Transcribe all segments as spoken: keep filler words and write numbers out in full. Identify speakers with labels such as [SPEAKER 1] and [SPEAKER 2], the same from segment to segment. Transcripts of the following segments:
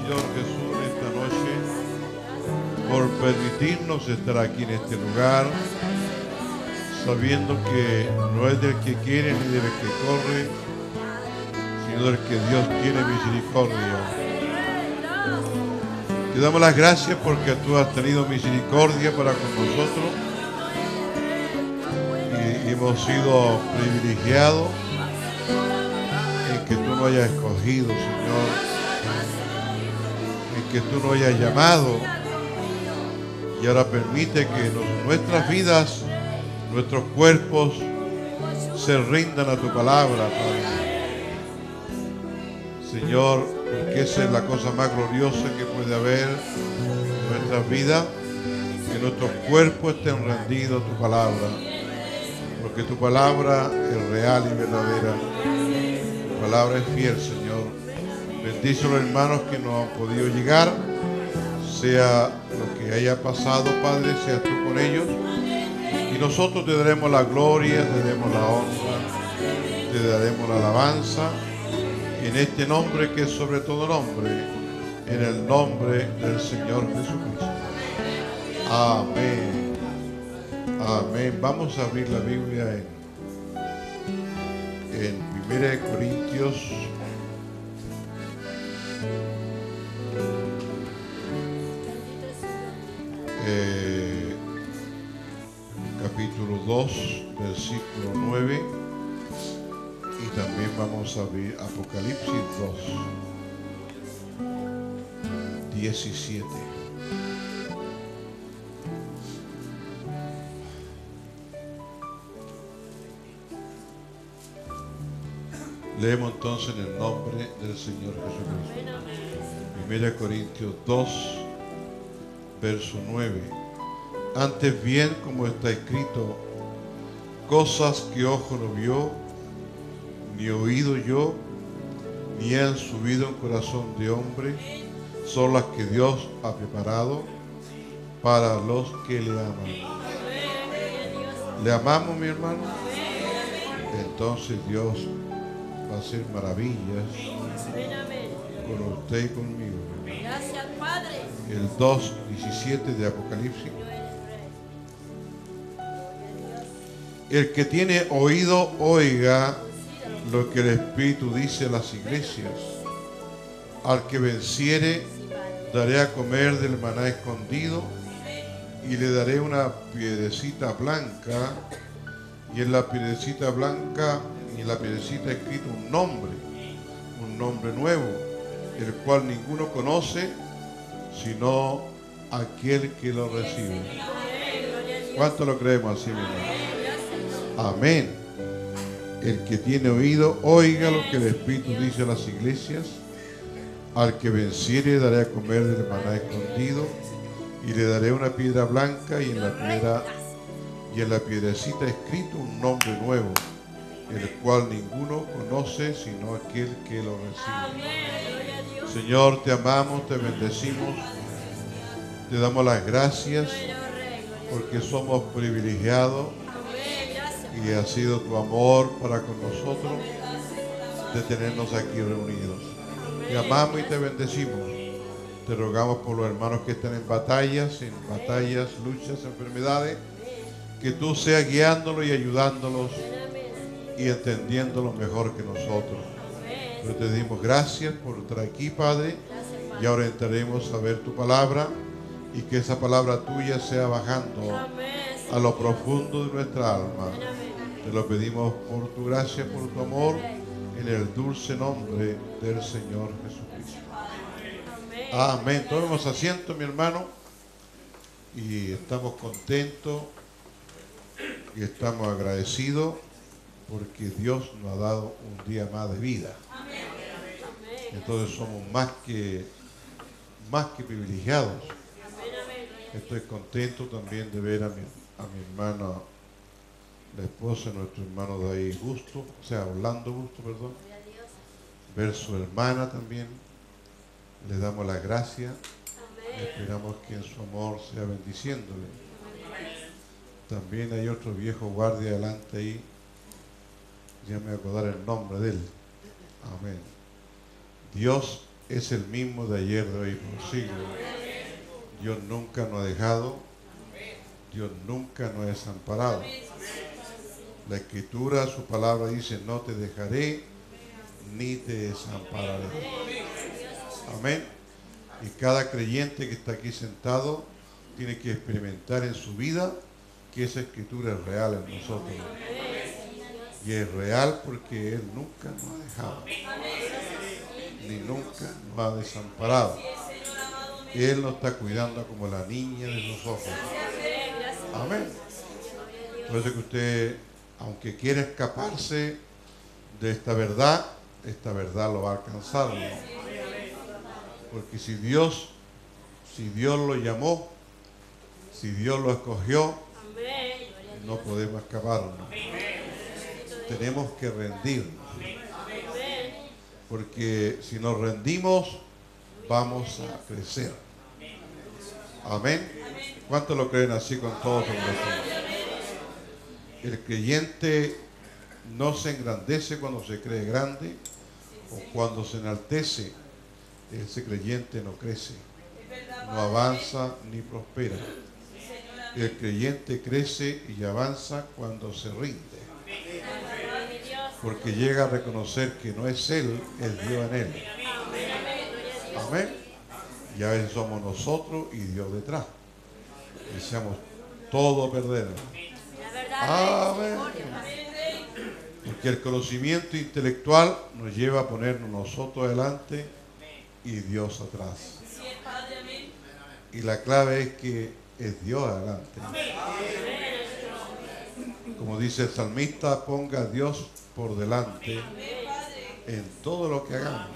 [SPEAKER 1] Señor Jesús, en esta noche, por permitirnos estar aquí en este lugar, sabiendo que no es del que quiere ni del que corre, sino del que Dios tiene misericordia. Te damos las gracias porque tú has tenido misericordia para con nosotros y hemos sido privilegiados en que tú nos hayas escogido, Señor, en que tú nos hayas llamado, y ahora permite que nuestras vidas, nuestros cuerpos se rindan a tu palabra, Padre. Señor, porque esa es la cosa más gloriosa que puede haber en nuestras vidas, que nuestros cuerpos estén rendidos a tu palabra, porque tu palabra es real y verdadera. Tu palabra es fiel, Señor. Bendice a los hermanos que no han podido llegar, sea lo que haya pasado, Padre, seas tú con ellos, y nosotros te daremos la gloria, te daremos la honra, te daremos la alabanza, en este nombre que es sobre todo nombre, en el nombre del Señor Jesucristo. Amén. Amén. Vamos a abrir la Biblia en, en primera de Corintios eh, capítulo dos, versículo nueve. Y también vamos a abrir Apocalipsis dos, diecisiete. Leemos entonces en el nombre del Señor Jesucristo. Primera Corintios dos, verso nueve. Antes bien, como está escrito, cosas que ojo no vio, ni oído yo, ni han subido en corazón de hombre, son las que Dios ha preparado para los que le aman. ¿Le amamos, mi hermano? Entonces Dios va a hacer maravillas con usted y conmigo.
[SPEAKER 2] Gracias, Padre.
[SPEAKER 1] El dos, diecisiete de Apocalipsis. El que tiene oído, oiga lo que el Espíritu dice a las iglesias. Al que venciere, daré a comer del maná escondido, y le daré una piedrecita blanca, y en la piedrecita blanca y en la piedrecita escrito un nombre, un nombre nuevo, el cual ninguno conoce, sino aquel que lo recibe. ¿Cuánto lo creemos así, mi hermano? Amén. El que tiene oído, oiga lo que el Espíritu dice a las iglesias. Al que venciere, daré a comer del maná escondido, y le daré una piedra blanca, y en la piedra y en la piedrecita escrito un nombre nuevo, el cual ninguno conoce sino aquel que lo recibe. Señor, te amamos, te bendecimos, te damos las gracias porque somos privilegiados y ha sido tu amor para con nosotros de tenernos aquí reunidos. Te amamos y te bendecimos. Te rogamos por los hermanos que están en batallas, en batallas, luchas, enfermedades, que tú seas guiándolos y ayudándolos y entendiéndolos mejor que nosotros. Pero te dimos gracias por estar aquí, Padre, y ahora entraremos a ver tu palabra, y que esa palabra tuya sea bajando a lo profundo de nuestra alma. Te lo pedimos por tu gracia, por tu amor, en el dulce nombre del Señor Jesucristo. Amén. Tomemos asiento, mi hermano, y estamos contentos y estamos agradecidos porque Dios nos ha dado un día más de vida. Entonces somos más que más que privilegiados. Estoy contento también de ver a mi, a mi hermana, la esposa de nuestro hermano de ahí, Gusto, o sea, Orlando Gusto, perdón, ver su hermana también. Le damos las gracias. Esperamos que en su amor sea bendiciéndole. También hay otro viejo guardia adelante ahí. Ya me voy a acordar el nombre de él. Amén. Dios es el mismo de ayer, de hoy, por siglos. Dios nunca nos ha dejado, Dios nunca nos ha desamparado. La Escritura, su palabra dice, no te dejaré ni te desampararé. Amén. Y cada creyente que está aquí sentado tiene que experimentar en su vida que esa Escritura es real en nosotros. Y es real porque Él nunca nos ha dejado, ni nunca nos ha desamparado. Él nos está cuidando como la niña de sus ojos. Amén. Por eso que usted, aunque quiera escaparse de esta verdad, esta verdad lo va a alcanzar, ¿no? Porque si Dios, si Dios lo llamó, si Dios lo escogió, no podemos escaparnos. Tenemos que rendirnos. Porque si nos rendimos, vamos a crecer. Amén. ¿Cuántos lo creen así con todo su corazón? El creyente no se engrandece cuando se cree grande o cuando se enaltece. Ese creyente no crece, no avanza ni prospera. El creyente crece y avanza cuando se rinde, porque llega a reconocer que no es Él, es Dios en Él. Amén. Y a veces somos nosotros y Dios detrás. Deseamos todo perder. Amén. Porque el conocimiento intelectual nos lleva a ponernos nosotros adelante y Dios atrás. Y la clave es que es Dios adelante. Como dice el salmista, ponga a Dios por delante en todo lo que hagamos.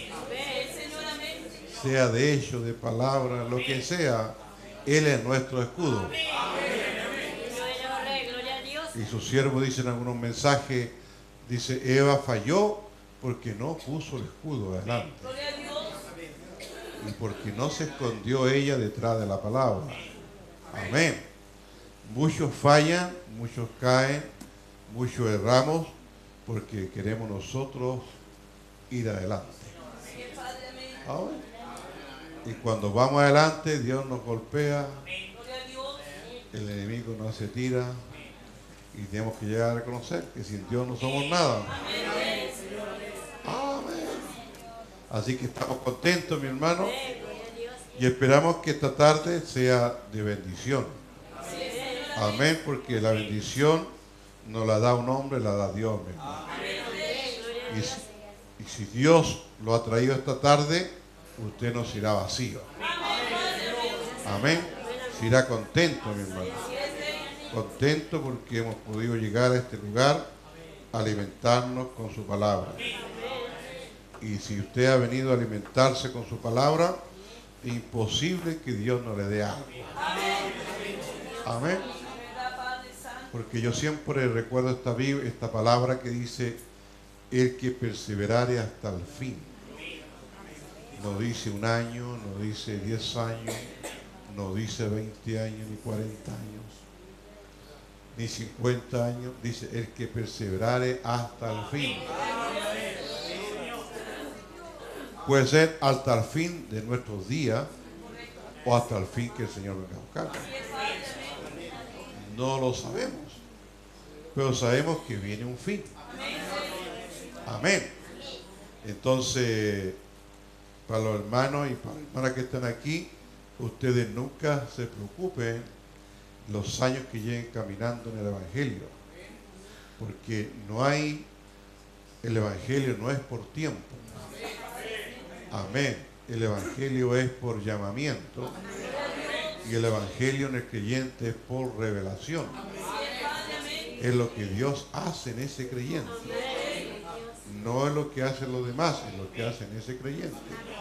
[SPEAKER 1] Sea de hecho, de palabra, lo que sea, Él es nuestro escudo. Y sus siervos dicen en algunos mensajes, dice, Eva falló porque no puso el escudo adelante. Y porque no se escondió ella detrás de la palabra. Amén. Muchos fallan, muchos caen, muchos erramos porque queremos nosotros ir adelante. Amén. Y cuando vamos adelante, Dios nos golpea, el enemigo nos se tira y tenemos que llegar a reconocer que sin Dios no somos nada. Amén. Así que estamos contentos, mi hermano, y esperamos que esta tarde sea de bendición. Amén, porque la bendición no la da un hombre, la da Dios, mi hermano. Y si, y si Dios lo ha traído esta tarde, usted no se irá vacío. Amén. Se irá contento, mi hermano. Contento porque hemos podido llegar a este lugar a alimentarnos con su palabra. Y si usted ha venido a alimentarse con su palabra, es imposible que Dios no le dé algo. Amén. Porque yo siempre recuerdo esta, esta palabra que dice, el que perseverare hasta el fin. No dice un año, no dice diez años, no dice veinte años, ni cuarenta años, ni cincuenta años. Dice, el que perseverare hasta el fin. Puede ser hasta el fin de nuestros días o hasta el fin que el Señor venga a buscar. No lo sabemos, pero sabemos que viene un fin. Amén. Entonces, para los hermanos y para las hermanas que están aquí, ustedes nunca se preocupen los años que lleguen caminando en el Evangelio, porque no hay, el Evangelio no es por tiempo. Amén. El Evangelio es por llamamiento y el Evangelio en el creyente es por revelación. Es lo que Dios hace en ese creyente. No es lo que hacen los demás, es lo que hace en ese creyente.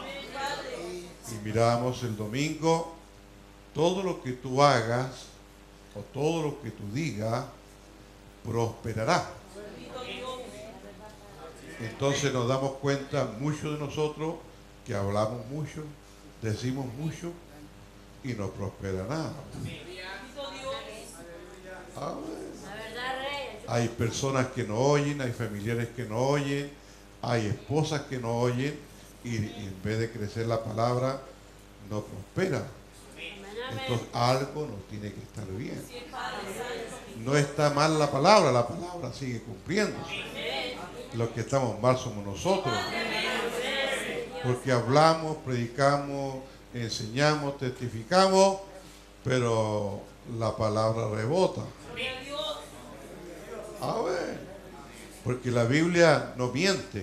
[SPEAKER 1] Y mirábamos el domingo, todo lo que tú hagas o todo lo que tú digas prosperará. Entonces nos damos cuenta, muchos de nosotros, que hablamos mucho, decimos mucho y no prospera nada. Amén. Hay personas que no oyen, hay familiares que no oyen, hay esposas que no oyen y, y en vez de crecer la palabra, no prospera. Entonces algo no tiene que estar bien. No está mal la palabra, la palabra sigue cumpliéndose. Los que estamos mal somos nosotros. Porque hablamos, predicamos, enseñamos, testificamos, pero la palabra rebota. A ver, porque la Biblia no miente.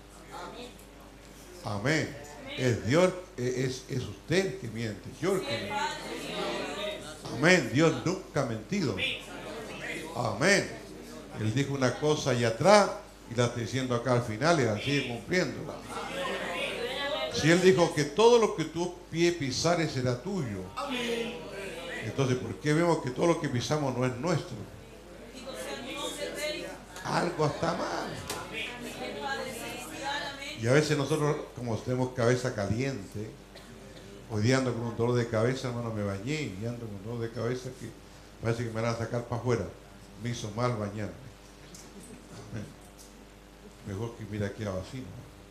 [SPEAKER 1] Amén. Es Dios, es, es usted el que miente, yo el que miente. Amén. Dios nunca ha mentido. Amén. Él dijo una cosa allá atrás y la está diciendo acá al final y la sigue cumpliendo. Si Él dijo que todo lo que tú pie pisares será tuyo, entonces ¿por qué vemos que todo lo que pisamos no es nuestro? Algo está mal. Y a veces nosotros, como tenemos cabeza caliente, hoy día ando con un dolor de cabeza, hermano, me bañé y ando con un dolor de cabeza que parece que me van a sacar para afuera. Me hizo mal bañarme. Amén. Mejor que mira aquí a vacío.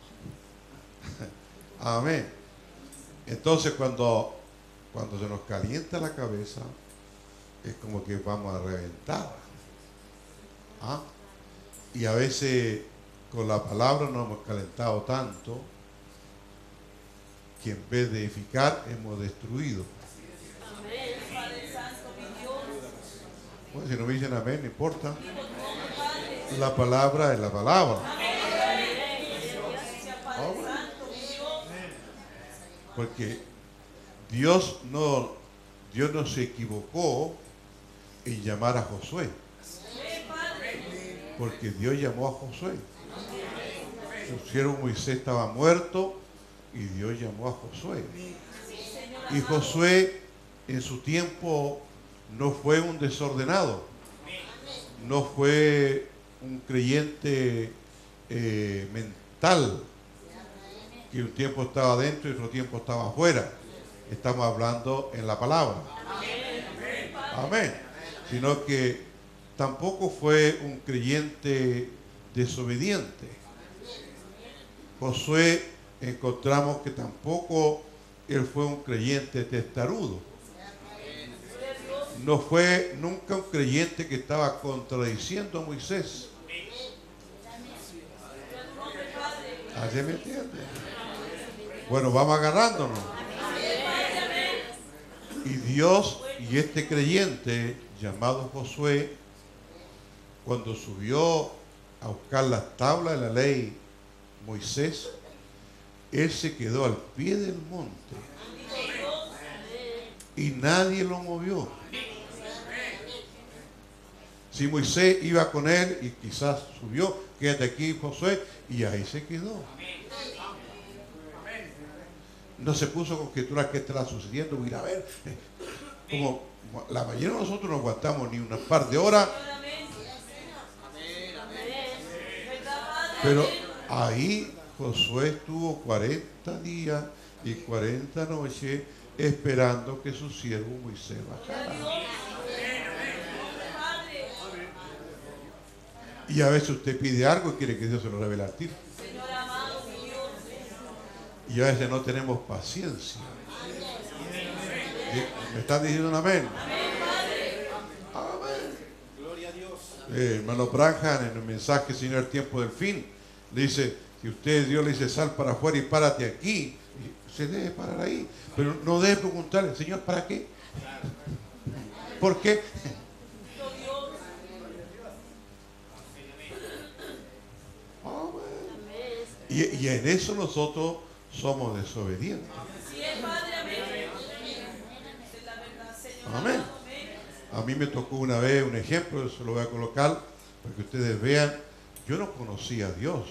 [SPEAKER 1] Amén. Entonces cuando, cuando se nos calienta la cabeza, es como que vamos a reventar. ¿Ah? Y a veces con la palabra nos hemos calentado tanto que en vez de edificar hemos destruido. Bueno, si no me dicen amén, no importa. La palabra es la palabra. Oh, bueno. Porque Dios no, Dios no se equivocó en llamar a Josué. Porque Dios llamó a Josué. Su siervo Moisés estaba muerto y Dios llamó a Josué. Y Josué en su tiempo no fue un desordenado, no fue un creyente eh, mental, que un tiempo estaba dentro y otro tiempo estaba afuera. Estamos hablando en la palabra. Amén. Sino que tampoco fue un creyente desobediente. Josué encontramos que tampoco él fue un creyente testarudo. No fue nunca un creyente que estaba contradiciendo a Moisés. ¿Así me entiende? Bueno, vamos agarrándonos. Y Dios y este creyente llamado Josué, cuando subió a buscar las tablas de la ley Moisés, él se quedó al pie del monte y nadie lo movió. Si Moisés iba con él y quizás subió, quédate aquí Josué, y ahí se quedó. No se puso con escrituras que estará sucediendo, voy a ir a ver. Como la mayoría de nosotros no aguantamos ni unas par de horas. Pero ahí Josué estuvo cuarenta días y cuarenta noches esperando que su siervo Moisés bajara. Y a veces usted pide algo y quiere que Dios se lo revele al tiro. Y a veces no tenemos paciencia. ¿Me están diciendo un amén? Amén. Gloria a Dios. Eh, hermano Branham, en el mensaje Señor el tiempo del fin, le dice, si usted Dios le dice sal para afuera y párate aquí, se debe parar ahí. Pero no debe preguntarle, Señor, ¿para qué? ¿Por qué? Y, y en eso nosotros somos desobedientes. Amén. A mí me tocó una vez un ejemplo, se lo voy a colocar para que ustedes vean. Yo no conocía a Dios,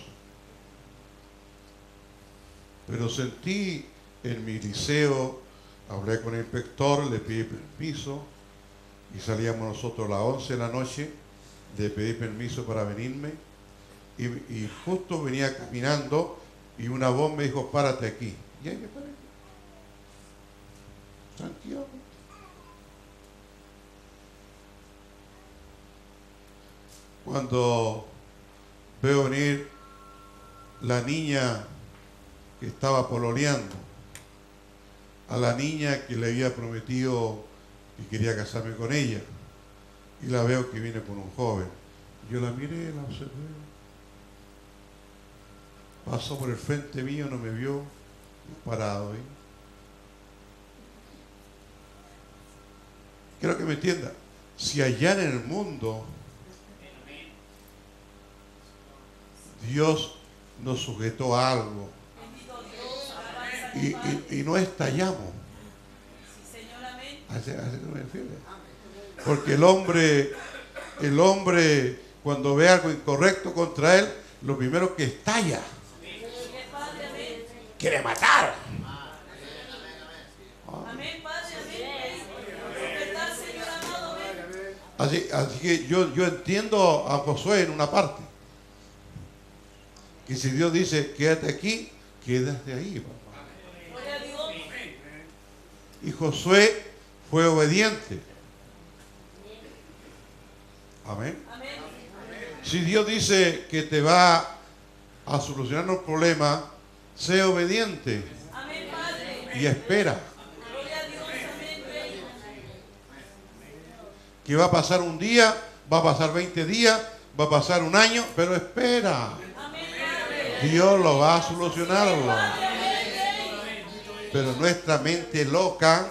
[SPEAKER 1] pero sentí en mi liceo, hablé con el inspector, le pedí permiso y salíamos nosotros a las once de la noche, le pedí permiso para venirme y, y justo venía caminando y una voz me dijo, párate aquí. Y ahí me paré. Santiago. Cuando veo venir la niña que estaba pololeando a la niña que le había prometido que quería casarme con ella. Y la veo que viene con un joven. Yo la miré, la observé. Pasó por el frente mío, no me vio, parado ahí. Quiero que me entienda. Si allá en el mundo Dios nos sujetó a algo y, y, y no estallamos, así, así no me refiero. Porque el hombre, el hombre cuando ve algo incorrecto contra él, lo primero que estalla, quiere matar. Así, así que yo, yo entiendo a Josué en una parte. Que si Dios dice, quédate aquí, quédate ahí, papá. Y Josué fue obediente. Amén. Si Dios dice que te va a solucionar los problemas, sé obediente. Y espera. Que va a pasar un día, va a pasar veinte días, va a pasar un año, pero espera. Dios lo va a solucionar. Pero nuestra mente loca,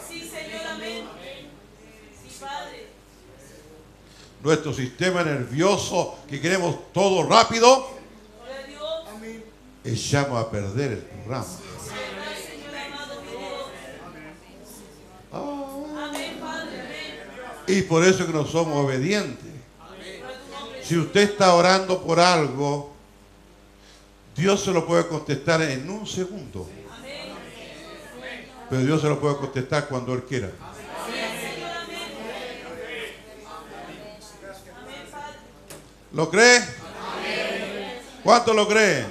[SPEAKER 1] nuestro sistema nervioso, que queremos todo rápido, echamos a perder el programa. Y por eso que no somos obedientes. Si usted está orando por algo, Dios se lo puede contestar en un segundo. Pero Dios se lo puede contestar cuando Él quiera. ¿Lo cree? ¿Cuánto lo cree?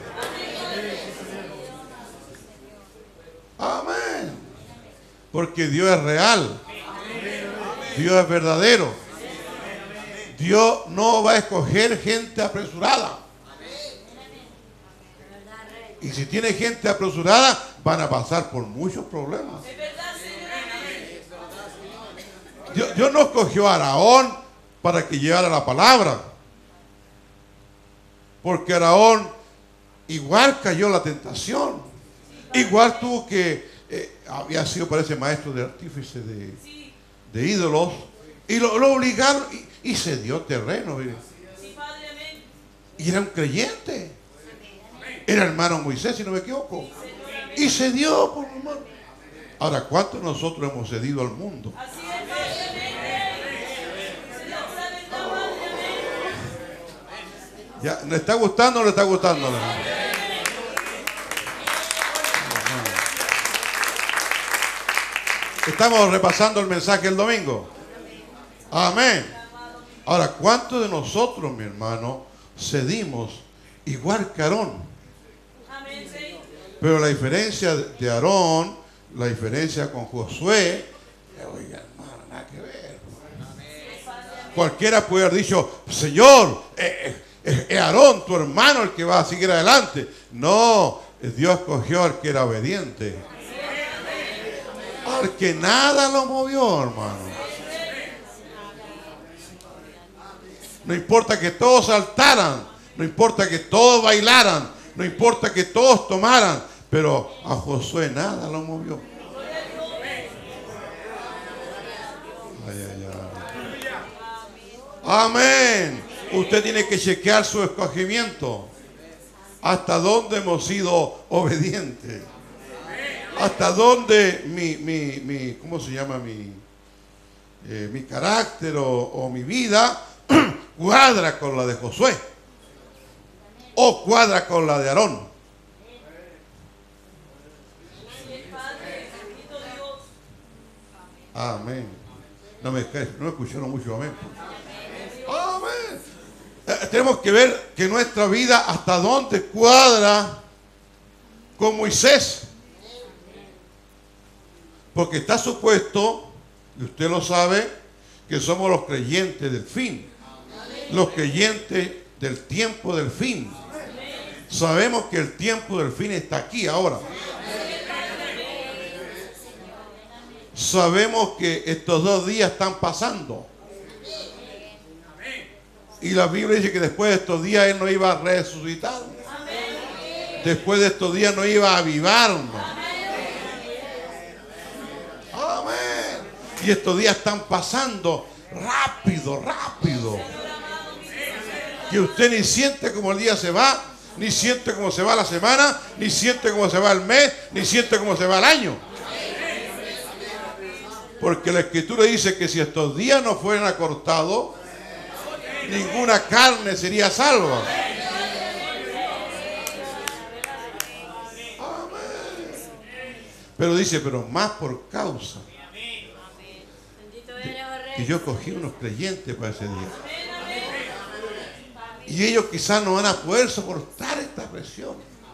[SPEAKER 1] Amén. Porque Dios es real. Dios es verdadero. Dios no va a escoger gente apresurada. Y si tiene gente apresurada, van a pasar por muchos problemas. Dios, Dios no escogió a Aarón para que llevara la palabra. Porque Aarón igual cayó en la tentación. Igual tuvo que, eh, había sido, parece, maestro de artífice de... de ídolos, y lo, lo obligaron y, y se dio terreno. Y era un creyente, era hermano Moisés, si no me equivoco, y se dio por hermano. Ahora, ¿cuántos nosotros hemos cedido al mundo? ¿Ya? ¿Le está gustando o le está gustando? Estamos repasando el mensaje el domingo. Amén. Ahora, ¿cuántos de nosotros, mi hermano, cedimos igual que Aarón? Pero la diferencia de Aarón, la diferencia con Josué, oiga, hermano, nada que ver. Cualquiera puede haber dicho, Señor, es eh, eh, Aarón, tu hermano, el que va a seguir adelante. No, Dios escogió al que era obediente. Al que nada lo movió, hermano. No importa que todos saltaran, no importa que todos bailaran, no importa que todos tomaran, pero a Josué nada lo movió. Ay, ay, ay. Amén. Usted tiene que chequear su escogimiento. ¿Hasta dónde hemos sido obedientes? ¿Hasta dónde mi, mi, mi ¿cómo se llama? Mi, eh, mi carácter o, o mi vida cuadra con la de Josué? ¿O cuadra con la de Aarón? Amén. No me, no me escucharon mucho, amén. Amén. Eh, tenemos que ver que nuestra vida hasta dónde cuadra con Moisés. Porque está supuesto, y usted lo sabe, que somos los creyentes del fin. Los creyentes del tiempo del fin. Sabemos que el tiempo del fin está aquí ahora. Sabemos que estos dos días están pasando. Y la Biblia dice que después de estos días Él no iba a resucitar. Después de estos días no iba a avivarnos. Amén. Y estos días están pasando rápido, rápido. Que usted ni siente como el día se va, ni siente cómo se va la semana, ni siente cómo se va el mes, ni siente cómo se va el año. Porque la Escritura dice que si estos días no fueran acortados, ninguna carne sería salva. Amén. Pero dice, pero más por causa que yo cogí unos creyentes para ese día. Y ellos quizás no van a poder soportar esta presión.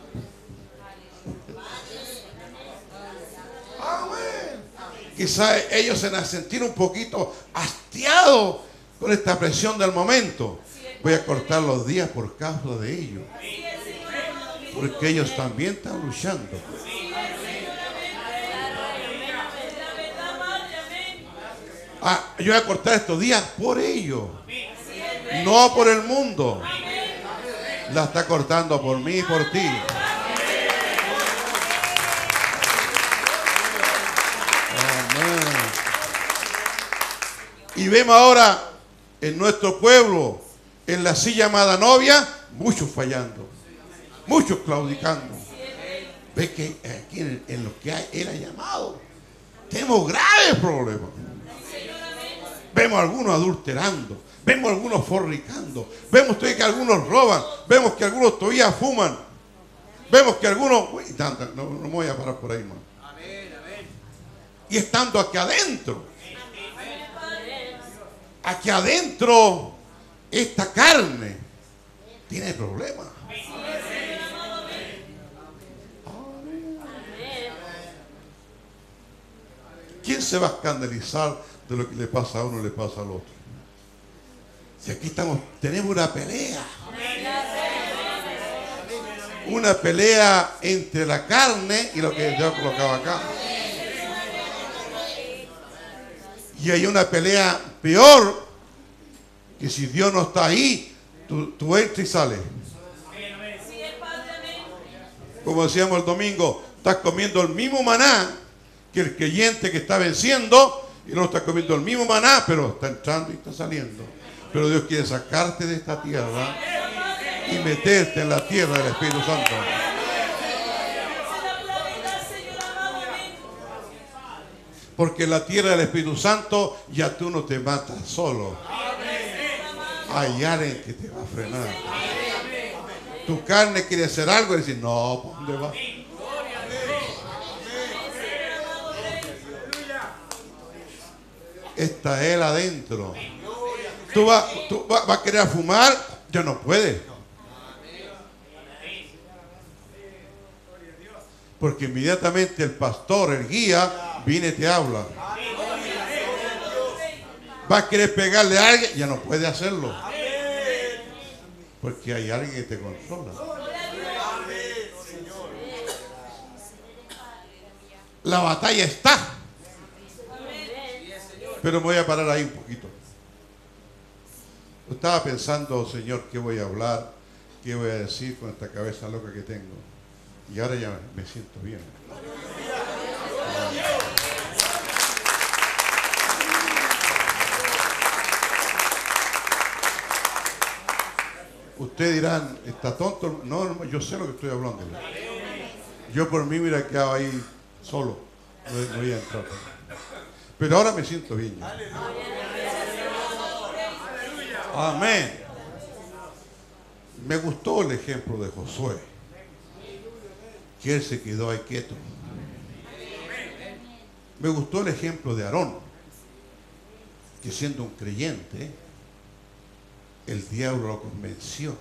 [SPEAKER 1] Amén. Quizás ellos se van a sentir un poquito hastiados con esta presión del momento. Voy a cortar los días por causa de ellos. Porque ellos también están luchando. Ah, yo voy a cortar estos días por ellos. No por el mundo. La está cortando por mí y por ti. Amén. Y vemos ahora en nuestro pueblo, en la así llamada novia, muchos fallando, muchos claudicando. Ve que aquí en, en lo que hay, Él ha llamado, tenemos graves problemas. Vemos a algunos adulterando, vemos a algunos fornicando, vemos que algunos roban, vemos que algunos todavía fuman, vemos que algunos... Uy, tanta, no, no me voy a parar por ahí, hermano. Y estando aquí adentro, aquí adentro, esta carne tiene problemas. ¿Quién se va a escandalizar de lo que le pasa a uno y le pasa al otro? Si aquí estamos, tenemos una pelea. Una pelea entre la carne y lo que yo colocaba acá. Y hay una pelea peor, que si Dios no está ahí, tú, tú entras y sales. Como decíamos el domingo, estás comiendo el mismo maná que el creyente que está venciendo, y no está comiendo el mismo maná, pero está entrando y está saliendo. Pero Dios quiere sacarte de esta tierra y meterte en la tierra del Espíritu Santo. Porque en la tierra del Espíritu Santo ya tú no te matas solo. Hay alguien que te va a frenar. Tu carne quiere hacer algo y decir, no, ¿por dónde va? Está Él adentro. Tú vas tú va, va a querer fumar, ya no puedes. Porque inmediatamente el pastor, el guía, viene y te habla. Va a querer pegarle a alguien, ya no puede hacerlo. Porque hay alguien que te controla. La batalla está. Pero me voy a parar ahí un poquito. Estaba pensando, Señor, ¿qué voy a hablar? ¿Qué voy a decir con esta cabeza loca que tengo? Y ahora ya me siento bien. Ustedes dirán, ¿está tonto? No, no, yo sé lo que estoy hablando. Yo por mí me hubiera quedado ahí solo. No, no voy a entrar. Pero ahora me siento bien. Amén. Me gustó el ejemplo de Josué, que él se quedó ahí quieto. Me gustó el ejemplo de Aarón, que siendo un creyente, el diablo lo convenció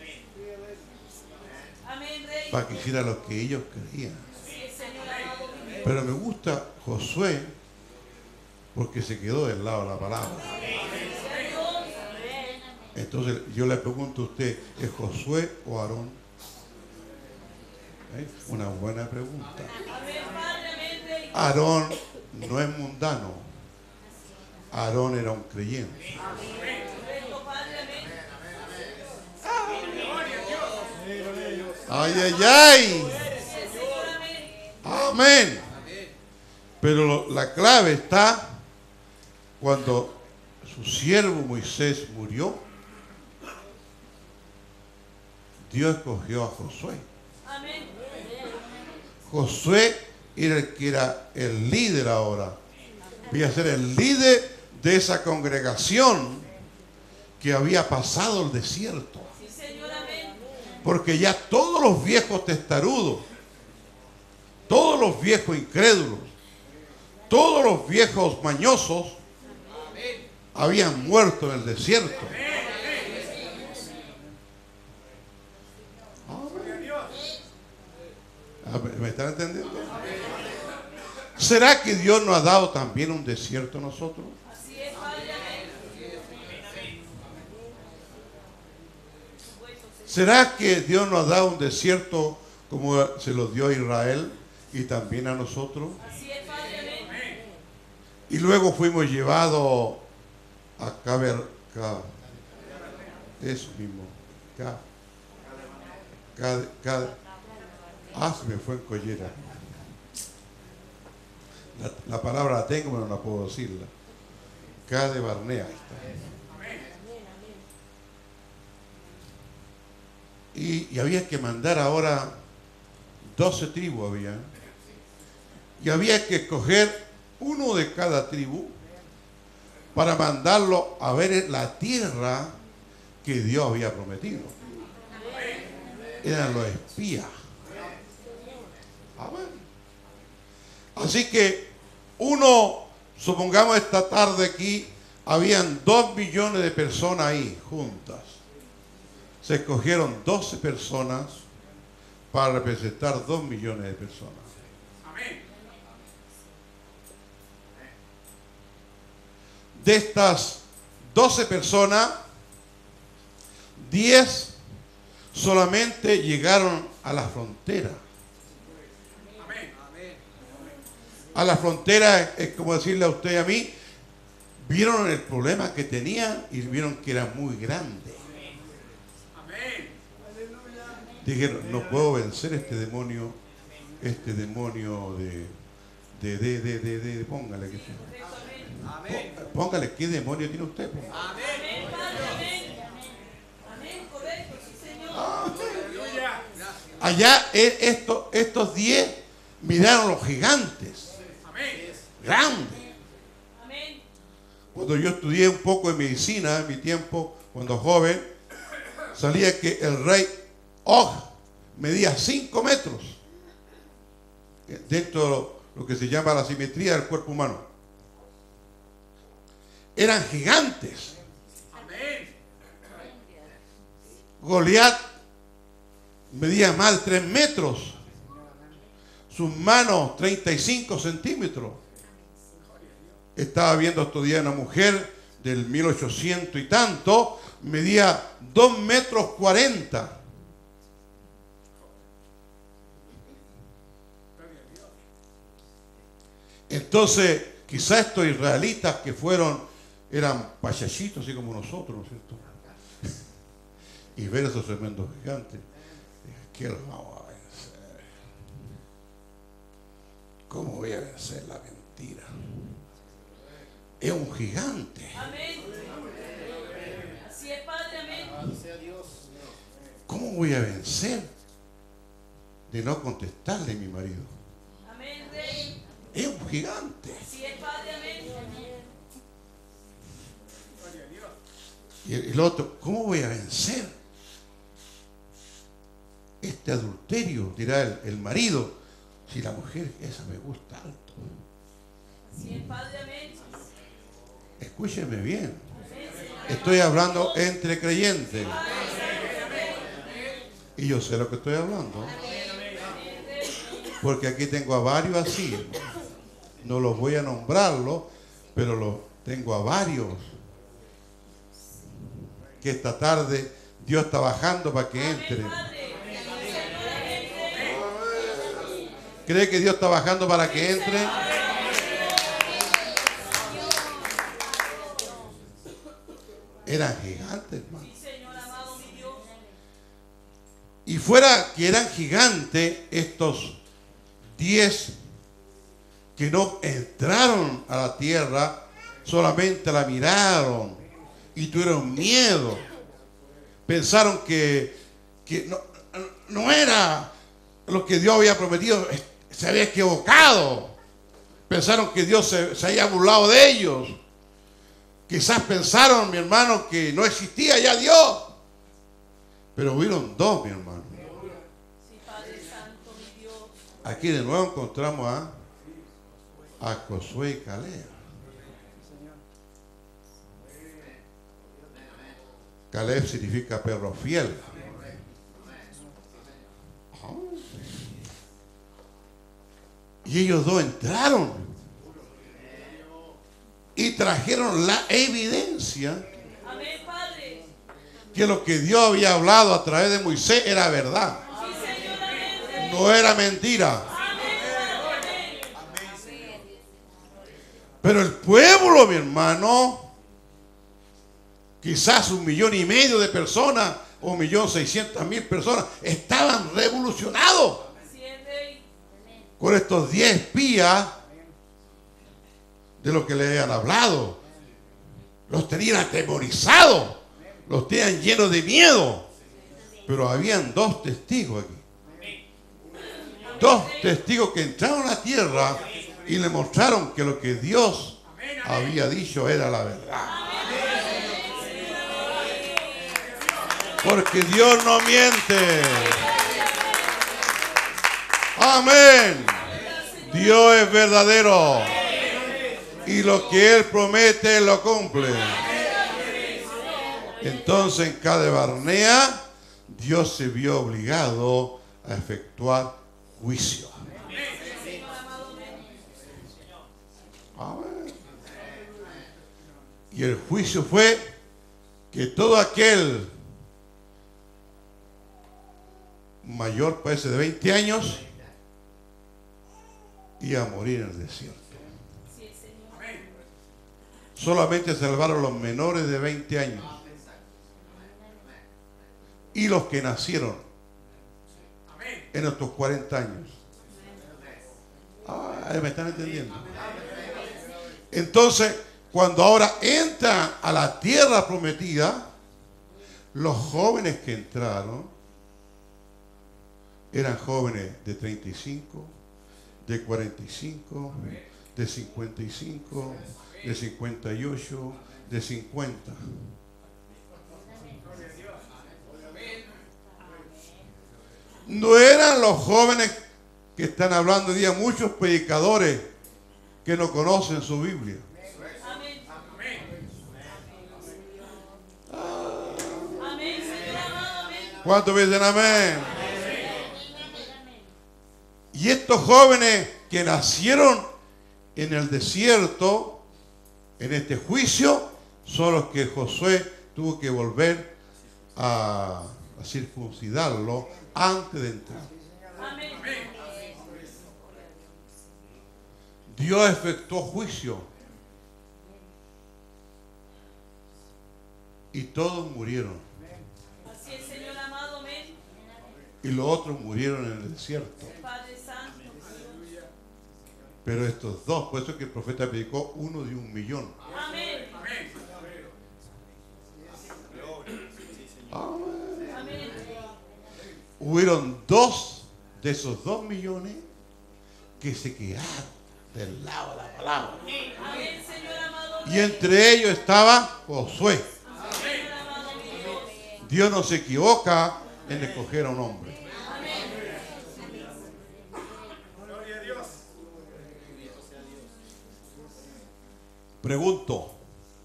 [SPEAKER 1] para que hiciera lo que ellos querían. Pero me gusta Josué porque se quedó del lado de la palabra. Entonces yo le pregunto a usted, ¿es Josué o Aarón? ¿Eh? Una buena pregunta. Aarón no es mundano. Aarón era un creyente. Ay, ay, ay. Amén. Pero lo, la clave está cuando su siervo Moisés murió. Dios escogió a Josué. Josué era el que era el líder ahora. Voy a ser el líder de esa congregación que había pasado el desierto. Porque ya todos los viejos testarudos, todos los viejos incrédulos, todos los viejos mañosos habían muerto en el desierto. ¿Me están entendiendo? ¿Será que Dios nos ha dado también un desierto a nosotros? ¿Será que Dios nos ha dado un desierto como se lo dio a Israel y también a nosotros? Y luego fuimos llevados a Caber, Ca, eso mismo, Ca, Ca, Ca, ah, se me fue en collera. La, la palabra la tengo, pero no la puedo decirla. Ca de Barnea. Y, y había que mandar ahora doce tribus había. Y había que escoger uno de cada tribu para mandarlo a ver la tierra que Dios había prometido. Eran los espías. Amén. Así que uno, supongamos esta tarde aquí, habían dos millones de personas ahí juntas. Se escogieron doce personas para representar dos millones de personas. De estas doce personas, diez solamente llegaron a la frontera. A la frontera es como decirle a usted y a mí, vieron el problema que tenían y vieron que era muy grande. Dijeron, no puedo vencer este demonio, este demonio de, de, de, de, de, de, de póngale que sea. Póngale, ¿qué demonio tiene usted? Amén. Amén. Correcto, sí, Señor. Allá esto, estos diez miraron los gigantes. Grandes. Cuando yo estudié un poco de medicina en mi tiempo, cuando joven, salía que el rey Og medía cinco metros dentro de lo que se llama la simetría del cuerpo humano. Eran gigantes. Goliat medía más de tres metros. Sus manos treinta y cinco centímetros. Estaba viendo estos días una mujer del mil ochocientos y tanto, medía dos metros cuarenta. Entonces, quizás estos israelitas que fueron, eran payachitos así como nosotros, ¿no es cierto? Y ver esos tremendos gigantes, ¿qué los vamos a vencer? ¿Cómo voy a vencer la mentira? Es un gigante. Amén. Así es, Padre, amén. ¿Cómo voy a vencer de no contestarle a mi marido? Amén, Rey. Es un gigante. Así es, Padre, amén. Y el, el otro, ¿cómo voy a vencer este adulterio? Dirá el, el marido, si la mujer esa me gusta alto. Así es, Padre, amén. Escúcheme bien. Estoy hablando entre creyentes. Y yo sé lo que estoy hablando. Porque aquí tengo a varios así. No los voy a nombrarlos, pero los tengo a varios. Que esta tarde Dios está bajando para que entren. ¿Cree que Dios está bajando para que entre? Eran gigantes, hermano. Y fuera que eran gigantes, estos diez que no entraron a la tierra, solamente la miraron y tuvieron miedo. Pensaron que, que no, no era lo que Dios había prometido, se había equivocado. Pensaron que Dios se, se había burlado de ellos. Quizás pensaron, mi hermano, que no existía ya Dios. Pero hubieron dos, mi hermano. Aquí de nuevo encontramos a, a Josué y Caleb. Caleb significa perro fiel. Y ellos dos entraron y trajeron la evidencia que lo que Dios había hablado a través de Moisés era verdad. No era mentira. Pero el pueblo, mi hermano, quizás un millón y medio de personas o un millón seiscientas mil personas estaban revolucionados con estos diez espías de lo que le habían hablado. Los tenían atemorizados, los tenían llenos de miedo. Pero habían dos testigos aquí. Dos testigos que entraron a la tierra y le mostraron que lo que Dios había dicho era la verdad. Porque Dios no miente. Amén. Dios es verdadero. Y lo que Él promete, Él lo cumple. Entonces en Cades Barnea, Dios se vio obligado a efectuar juicio. Amén. Y el juicio fue que todo aquel mayor, parece de veinte años, iba a morir en el desierto. Solamente salvaron los menores de veinte años y los que nacieron en estos cuarenta años. Ah, ¿me están entendiendo? Entonces, cuando ahora entran a la tierra prometida, los jóvenes que entraron eran jóvenes de treinta y cinco, de cuarenta y cinco, de cincuenta y cinco, de cincuenta y ocho, de cincuenta. No eran los jóvenes que están hablando hoy día, muchos predicadores que no conocen su Biblia. Ah. ¿Cuántos dicen amén? Y estos jóvenes que nacieron en el desierto, en este juicio, son los que Josué tuvo que volver a, a circuncidarlo antes de entrar. Dios efectuó juicio y todos murieron.
[SPEAKER 2] Así es, Señor amado, amén.
[SPEAKER 1] Y los otros murieron en el desierto.
[SPEAKER 2] Padre Santo.
[SPEAKER 1] Pero estos dos, por eso es que el profeta predicó uno de un millón.
[SPEAKER 2] Amén.
[SPEAKER 1] Amén.
[SPEAKER 2] Amén.
[SPEAKER 1] Hubieron dos de esos dos millones que se quedaron del lado de la palabra.
[SPEAKER 2] Amén, Señor amado.
[SPEAKER 1] Y entre ellos estaba Josué.
[SPEAKER 2] Señor amado, mi Dios.
[SPEAKER 1] Dios no se equivoca en escoger a un hombre. Pregunto,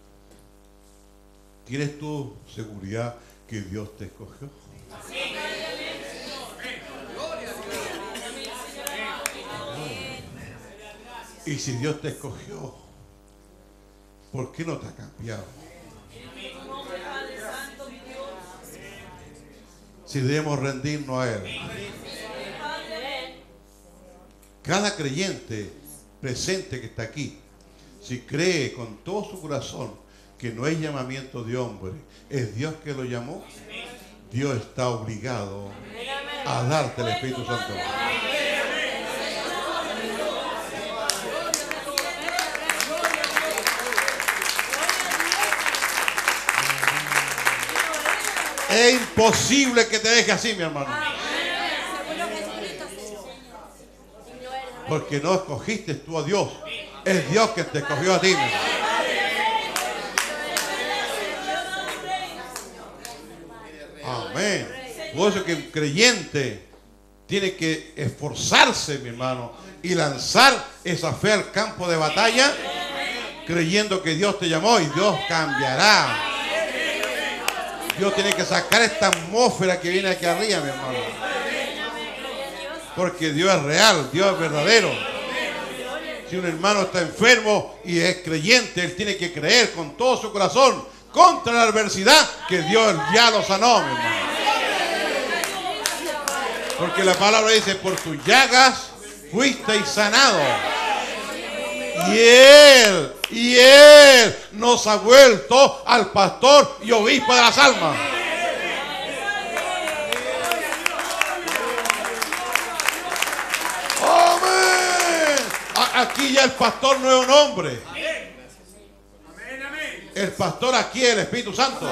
[SPEAKER 1] ¿tienes tú seguridad que Dios te escogió? Y si Dios te escogió, ¿por qué no te ha cambiado? Si debemos rendirnos a Él. cada creyente presente que está aquí, si cree con todo su corazón que no es llamamiento de hombre, es Dios que lo llamó, Dios está obligado a darte el Espíritu Santo. Es imposible que te deje así, mi hermano. Porque no escogiste tú a Dios. Es Dios que te escogió a ti, mi hermano. Amén. Por eso que el creyente tiene que esforzarse, mi hermano, y lanzar esa fe al campo de batalla, creyendo que Dios te llamó y Dios cambiará. Dios tiene que sacar esta atmósfera que viene aquí arriba, mi hermano. Porque Dios es real, Dios es verdadero. Si un hermano está enfermo y es creyente, él tiene que creer con todo su corazón contra la adversidad que Dios ya lo sanó, mi hermano. Porque la palabra dice, por tus llagas fuisteis sanado. Y Él, y Él nos ha vuelto al pastor y obispo de las almas. ¡Amén! Aquí ya el pastor no es un hombre. El pastor aquí es el Espíritu Santo.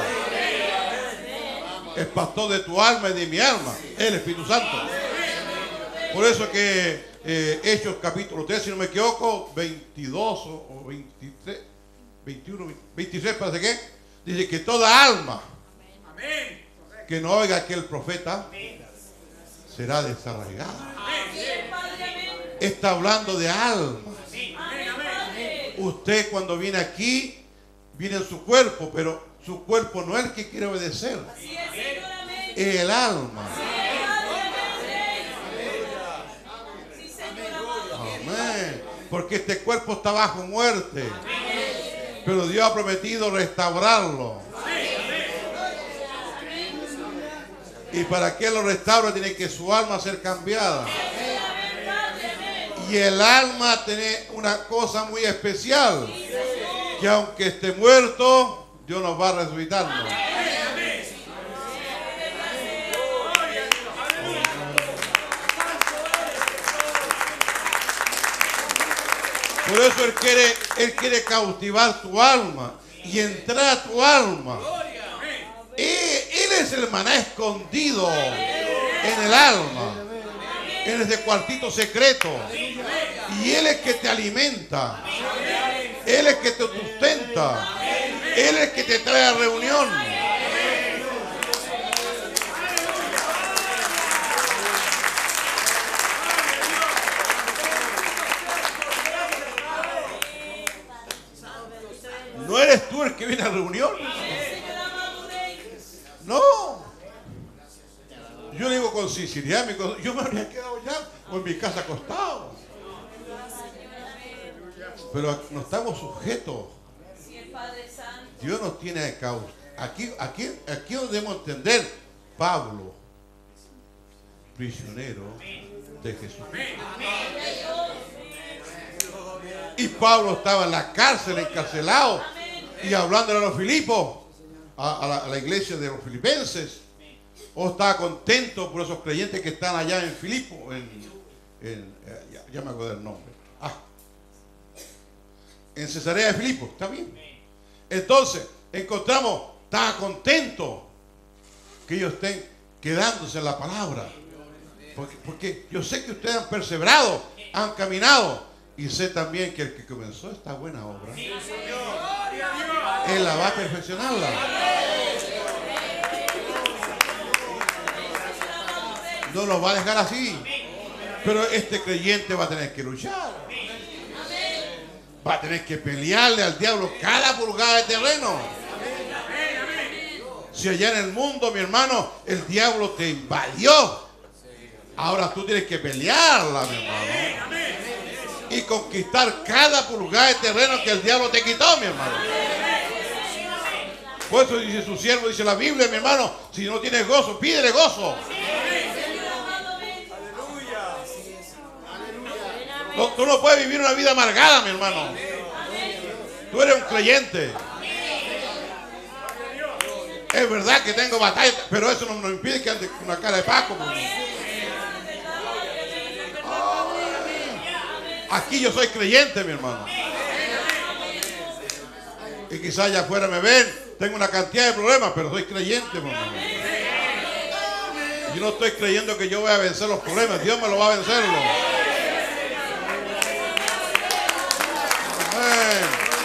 [SPEAKER 1] El pastor de tu alma y de mi alma es el Espíritu Santo. Por eso que eh, Hechos capítulo tres, si no me equivoco, veintidós o veintitrés, veintiuno, veintitrés parece que, dice que toda alma que no oiga aquel profeta será desarraigada. Está hablando de alma. Usted cuando viene aquí, viene en su cuerpo, pero su cuerpo no es el que quiere obedecer. Es el alma. Amén. Porque este cuerpo está bajo muerte. Pero Dios ha prometido restaurarlo. Y para que Él lo restaure, tiene que su alma ser cambiada. Y el alma tiene una cosa muy especial. Que aunque esté muerto, Dios nos va a resucitarnos. Por eso Él quiere, Él quiere cautivar tu alma y entrar a tu alma. Él, él es el maná escondido en el alma, en ese cuartito secreto. Y Él es el que te alimenta. Él es el que te sustenta. Él es el que te trae a reunión. ¿No eres tú el que viene a reunión? No. Yo digo con sinceridad, yo me habría quedado ya o en mi casa acostado. Pero no estamos sujetos. Dios nos tiene de causa. Aquí, aquí, aquí debemos entender, Pablo, prisionero de Jesús. Y Pablo estaba en la cárcel, encarcelado, y hablando a los filipos, a, a, la, a la iglesia de los filipenses. O estaba contento por esos creyentes que están allá en Filipo, en, en, ya, ya me acuerdo del nombre. Ah, en Cesarea de Filipo, ¿está bien? Entonces, encontramos, estaba contento que ellos estén quedándose en la palabra. Porque, porque yo sé que ustedes han perseverado, han caminado. Y sé también que el que comenzó esta buena obra, Él la va a perfeccionarla. No nos va a dejar así. Pero este creyente va a tener que luchar. Va a tener que pelearle al diablo cada pulgada de terreno. Si allá en el mundo, mi hermano, el diablo te invadió, ahora tú tienes que pelearla, mi hermano. Y conquistar cada pulgada de terreno que el diablo te quitó, mi hermano. Por eso dice su siervo, dice la Biblia, mi hermano, si no tienes gozo, pídele gozo. No, tú no puedes vivir una vida amargada, mi hermano. Tú eres un creyente. Es verdad que tengo batalla, pero eso no nos impide que ande con una cara de Paco. Aquí yo soy creyente, mi hermano. Y quizás allá afuera me ven, tengo una cantidad de problemas, pero soy creyente, mi hermano. Yo no estoy creyendo que yo voy a vencer los problemas, Dios me lo va a vencerlo. Amén.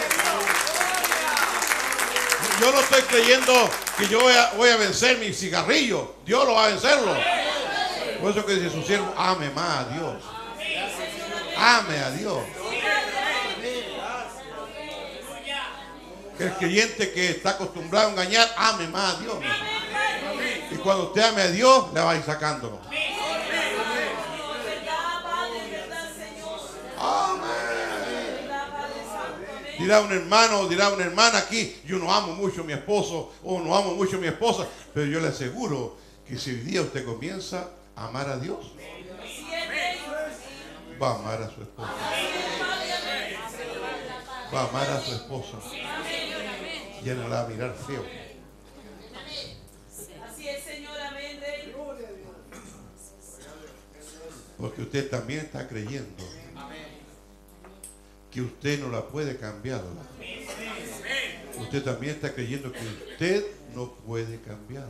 [SPEAKER 1] Yo no estoy creyendo que yo voy a, voy a vencer mi cigarrillo, Dios lo va a vencerlo. Por eso que dice su siervo, ame más a Dios. Ame a Dios. El creyente que está acostumbrado a engañar, ame más a Dios. Y cuando usted ame a Dios, le va a ir sacándolo. Amén. Dirá un hermano o dirá una hermana aquí, yo no amo mucho a mi esposo o no amo mucho a mi esposa, pero yo le aseguro que si hoy día usted comienza a amar a Dios, va a amar a su esposa. Va a amar a su esposa. Ya no la va a mirar feo.
[SPEAKER 2] Así es, Señor, amén, Rey.
[SPEAKER 1] Porque usted también está creyendo que usted no la puede cambiar. Usted también está creyendo que usted no puede cambiar.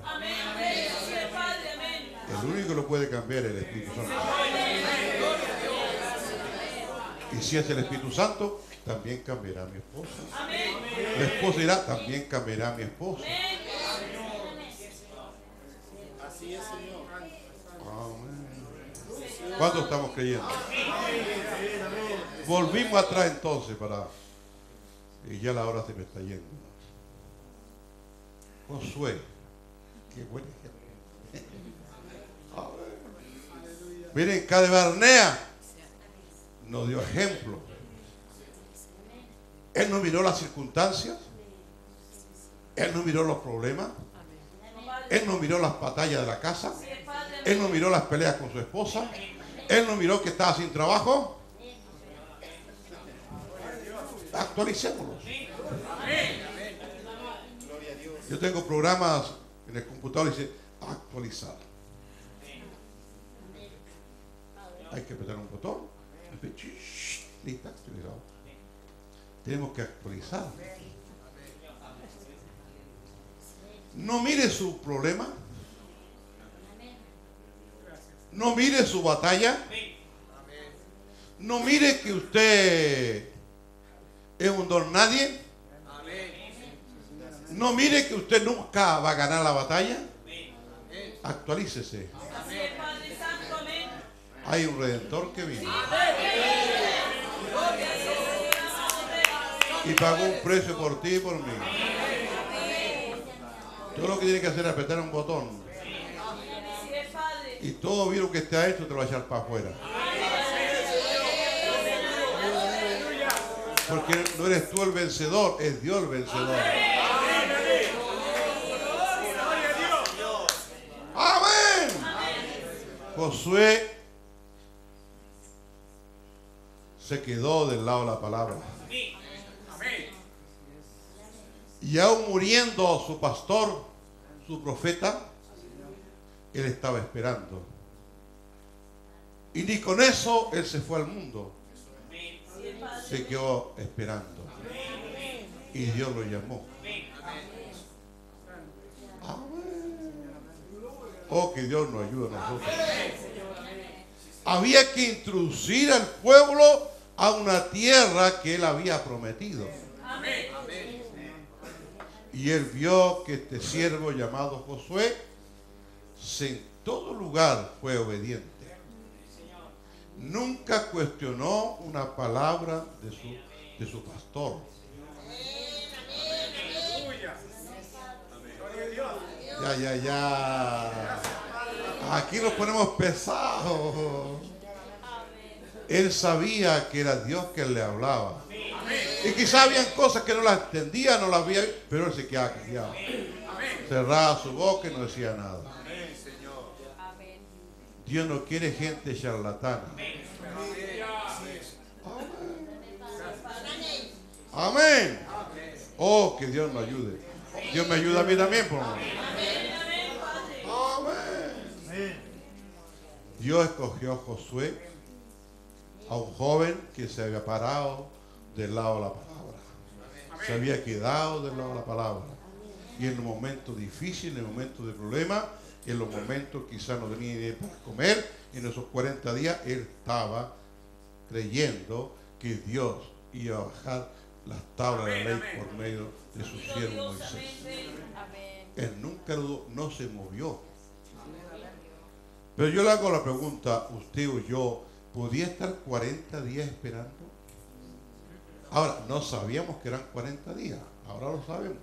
[SPEAKER 1] El único que lo puede cambiar es el Espíritu Santo. Y si es el Espíritu Santo, también cambiará a mi esposa. La esposa dirá, también cambiará a mi esposo.
[SPEAKER 3] Así es, Señor.
[SPEAKER 1] Amén. ¿Cuánto estamos creyendo? Volvimos atrás entonces para... Y ya la hora se me está yendo. Josué. Qué buen ejemplo. Miren, Cades Barnea nos dio ejemplo. Él no miró las circunstancias. Él no miró los problemas. Él no miró las batallas de la casa. Él no miró las peleas con su esposa. Él no miró que estaba sin trabajo. Actualicémoslos. Yo tengo programas en el computador y dice actualizar. Hay que apretar un botón. Listo, actualizado. Tenemos que actualizar. No mire su problema. No mire su batalla. No mire que usted es un don nadie. No mire que usted nunca va a ganar la batalla. Actualícese. Hay un redentor que vino y pagó un precio por ti y por mí. Todo lo que tiene que hacer es apretar un botón y todo virus que esté hecho te lo va a echar para afuera. Porque no eres tú el vencedor, es Dios el vencedor. Amén. Josué se quedó del lado de la palabra. Y aún muriendo su pastor, su profeta, él estaba esperando. Y ni con eso él se fue al mundo. Se quedó esperando. Y Dios lo llamó. Amén. Oh, que Dios nos ayude a nosotros. Había que introducir al pueblo a una tierra que él había prometido. Y él vio que este siervo llamado Josué en todo lugar fue obediente. Nunca cuestionó una palabra de su, de su pastor. Ya, ya, ya. Aquí nos ponemos pesados. Él sabía que era Dios que le hablaba. Y quizás habían cosas que no las entendía, no las veía, pero él se quedaba callado. Cerraba su boca y no decía nada. Dios no quiere gente charlatana. Amén. Oh, que Dios nos ayude. Dios me ayuda a mí también, por favor. Amén. Dios escogió a Josué, a un joven que se había parado del lado de la palabra. Se había quedado del lado de la palabra. Y en los momentos difíciles, en los momentos de problemas, en los momentos quizás no tenía ni para comer, en esos cuarenta días él estaba creyendo que Dios iba a bajar las tablas de la ley por medio de su siervo Moisés. Él nunca dudó, no se movió. Pero yo le hago la pregunta, usted o yo, ¿podía estar cuarenta días esperando? Ahora, no sabíamos que eran cuarenta días, ahora lo sabemos.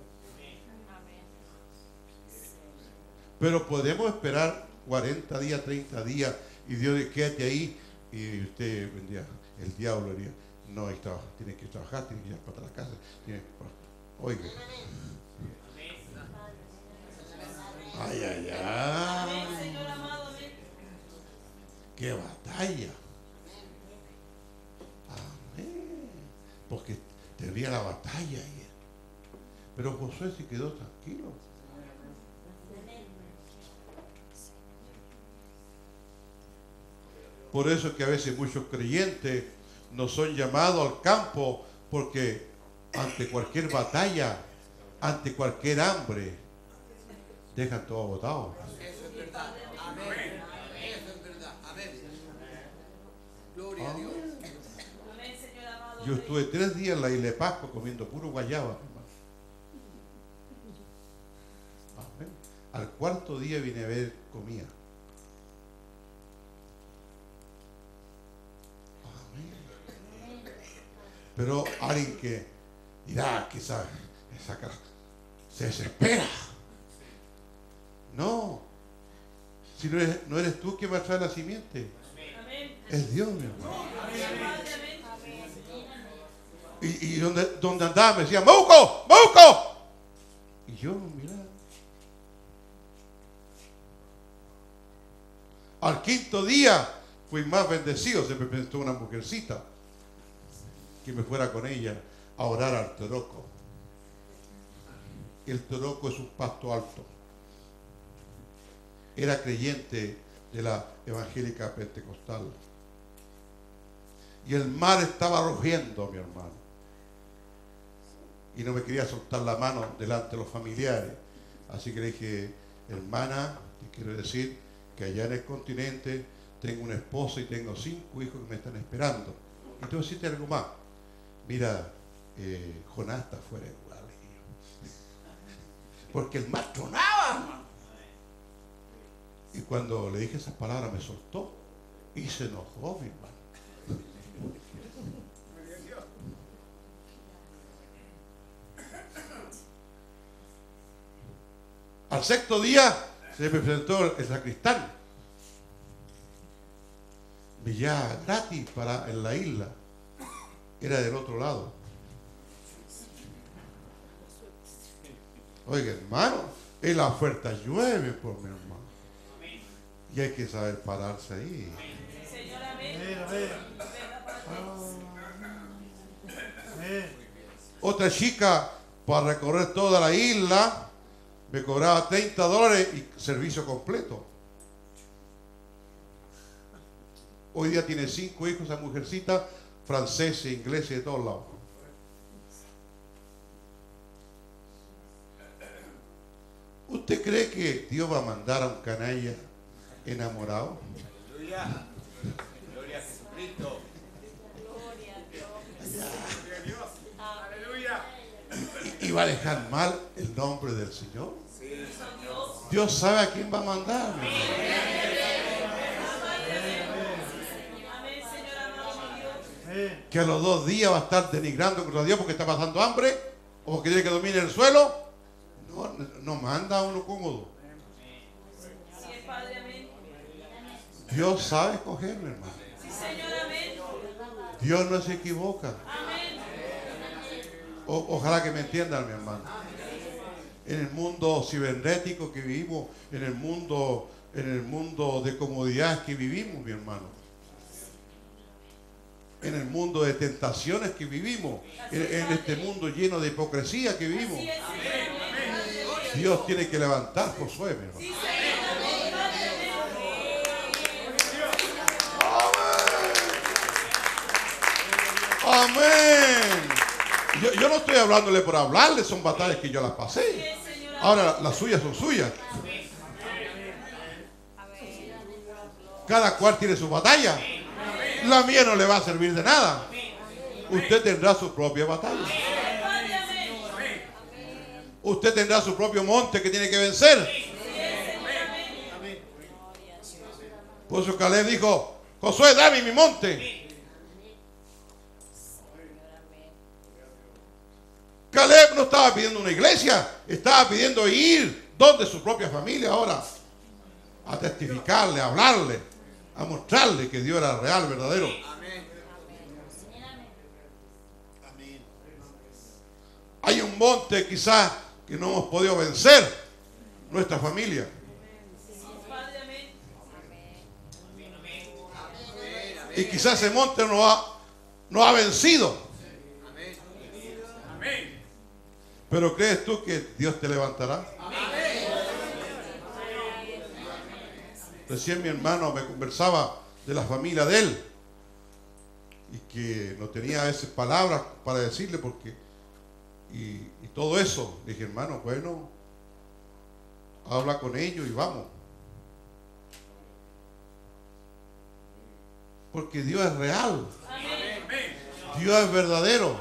[SPEAKER 1] Pero podemos esperar cuarenta días, treinta días, y Dios dice, quédate ahí, y usted vendría, el diablo diría, no, ahí está, tienes que trabajar, tienes que ir para la casa, tienes que... Oiga. Ay, ay, ay. ¡Qué batalla! Amén. Porque tenía la batalla ahí. Pero Josué se quedó tranquilo. Por eso es que a veces muchos creyentes no son llamados al campo, porque ante cualquier batalla, ante cualquier hambre, dejan todo agotado.
[SPEAKER 3] Eso es verdad. Amén. Eso es verdad. Amén. Gloria a Dios.
[SPEAKER 1] Yo estuve tres días en la isla de Pascua comiendo puro guayaba, hermano. Amén. Al cuarto día vine a ver comida. Amén. Pero alguien que dirá, quizás se desespera. No, si no eres, no eres tú quien va a traer la simiente. Amén. Es Dios, mi hermano. Y, y donde, donde andaba me decía, ¡Mauco! ¡Mauco! Y yo miraba. Al quinto día fui más bendecido. Se me presentó una mujercita que me fuera con ella a orar al Toroco. El Toroco es un pasto alto. Era creyente de la evangélica pentecostal. Y el mar estaba rugiendo, mi hermano. Y no me quería soltar la mano delante de los familiares. Así que le dije, hermana, te quiero decir que allá en el continente tengo una esposa y tengo cinco hijos que me están esperando. Y te voy a decirte algo más. Mira, eh, Jonás está fuera de lugar. Porque el mar tronaba, hermano. Y cuando le dije esas palabras me soltó y se enojó, mi hermano. Al sexto día se me presentó el sacristán. Ya gratis para en la isla. Era del otro lado. Oiga, hermano, en la oferta llueve por mi hermano. Y hay que saber pararse ahí.
[SPEAKER 2] Señor, amén.
[SPEAKER 1] Ah. Otra chica para recorrer toda la isla me cobraba treinta dólares y servicio completo. Hoy día tiene cinco hijos, esa mujercita, franceses, ingleses, de todos lados. ¿Usted cree que Dios va a mandar a un canalla enamorado?
[SPEAKER 3] Aleluya. Gloria a Jesucristo.
[SPEAKER 2] Gloria a Dios.
[SPEAKER 3] Gloria a Dios. Aleluya.
[SPEAKER 1] ¿Y va a dejar mal el nombre del Señor?
[SPEAKER 3] Sí, Señor.
[SPEAKER 1] Dios sabe a quién va a mandar.
[SPEAKER 2] Amén, Señor amado Dios.
[SPEAKER 1] Que a los dos días va a estar denigrando contra Dios porque está pasando hambre o porque tiene que dormir en el suelo. No, no manda a uno cómodo.
[SPEAKER 2] Sí, Padre, amén.
[SPEAKER 1] Dios sabe escoger, mi hermano.
[SPEAKER 2] Sí, Señor, amén.
[SPEAKER 1] Dios no se equivoca.
[SPEAKER 2] Amén.
[SPEAKER 1] O, ojalá que me entiendan, mi hermano. En el mundo cibernético que vivimos, en el mundo, en el mundo de comodidad que vivimos, mi hermano. en el mundo de tentaciones que vivimos, en, en este mundo lleno de hipocresía que vivimos.
[SPEAKER 2] Así es, Señor.
[SPEAKER 1] Dios tiene que levantar a Josué, mi hermano.
[SPEAKER 2] Sí, Señor.
[SPEAKER 1] Amén. Yo, yo no estoy hablándole por hablarle, son batallas que yo las pasé. Ahora las suyas son suyas. Cada cual tiene su batalla. La mía no le va a servir de nada. Usted tendrá su propia batalla. Usted tendrá su propio monte que tiene que vencer. Por eso Caleb dijo: Josué, dame mi monte. Caleb no estaba pidiendo una iglesia, estaba pidiendo ir donde su propia familia ahora, a testificarle, a hablarle, a mostrarle que Dios era real, verdadero. Hay un monte quizás que no hemos podido vencer, nuestra familia. Y quizás ese monte no ha, no ha vencido. Pero ¿crees tú que Dios te levantará? Recién mi hermano me conversaba de la familia de él y que no tenía esas palabras para decirle porque y, y todo eso. Le dije, hermano, bueno, habla con ellos y vamos. Porque Dios es real. Dios es verdadero.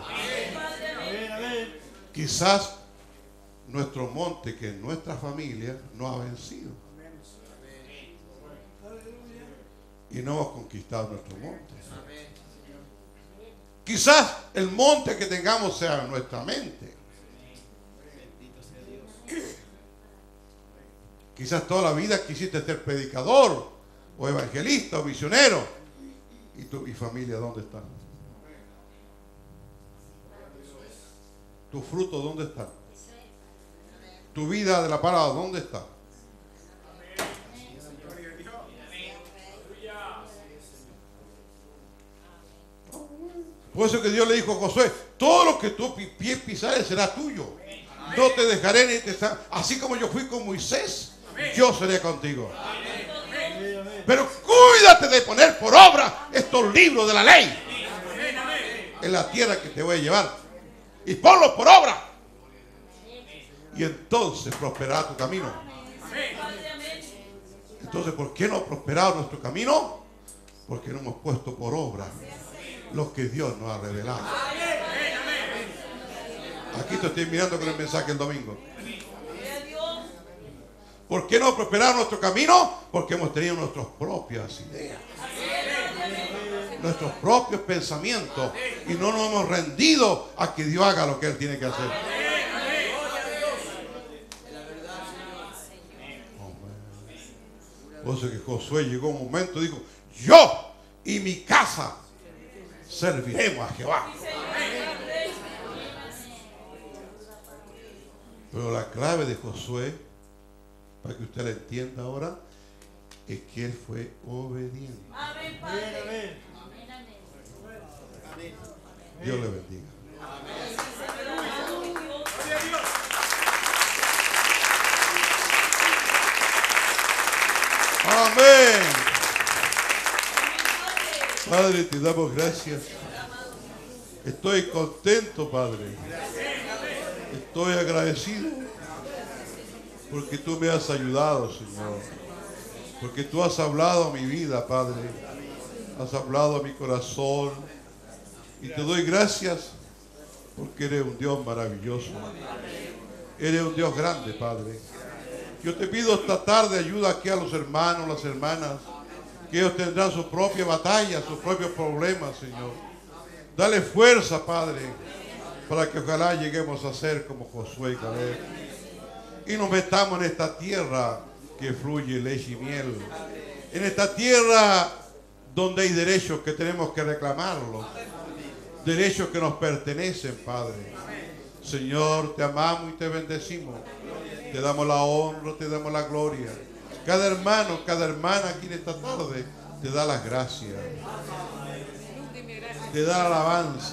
[SPEAKER 1] Quizás nuestro monte, que es nuestra familia, no ha vencido. Y no hemos conquistado nuestro monte. Quizás el monte que tengamos sea nuestra mente. Quizás toda la vida quisiste ser predicador o evangelista o misionero. ¿Y tu y familia dónde está? ¿Tu fruto dónde está? ¿Tu vida de la palabra dónde está? Por eso que Dios le dijo a Josué: todo lo que tú pies pisares será tuyo. No te dejaré ni te... Así como yo fui con Moisés, yo seré contigo. Pero cuídate de poner por obra estos libros de la ley en la tierra que te voy a llevar. Y ponlos por obra. Y entonces prosperará tu camino. Entonces, ¿por qué no ha prosperado nuestro camino? Porque no hemos puesto por obra lo que Dios nos ha revelado. Aquí te estoy mirando con el mensaje el domingo. ¿Por qué no ha prosperado nuestro camino? Porque hemos tenido nuestras propias ideas, nuestros propios pensamientos, y no nos hemos rendido a que Dios haga lo que Él tiene que hacer. Por eso que Josué llegó un momento y dijo: yo y mi casa serviremos a Jehová. Pero la clave de Josué, para que usted la entienda ahora, es que él fue obediente.
[SPEAKER 2] Amén, Padre.
[SPEAKER 1] Dios le bendiga. Amén. Padre, te damos gracias. Estoy contento, Padre. Estoy agradecido porque tú me has ayudado, Señor. Porque tú has hablado a mi vida, Padre. Has hablado a mi corazón. Y te doy gracias porque eres un Dios maravilloso. Eres un Dios grande, Padre. Yo te pido esta tarde ayuda aquí a los hermanos, las hermanas, que ellos tendrán su propia batalla, sus propios problemas, Señor. Dale fuerza, Padre, para que ojalá lleguemos a ser como Josué y Caleb. Y nos metamos en esta tierra que fluye leche y miel. En esta tierra donde hay derechos que tenemos que reclamarlos. Derechos que nos pertenecen, Padre. Señor, te amamos y te bendecimos. Te damos la honra, te damos la gloria. Cada hermano, cada hermana aquí en esta tarde te da las gracias. te da la alabanza.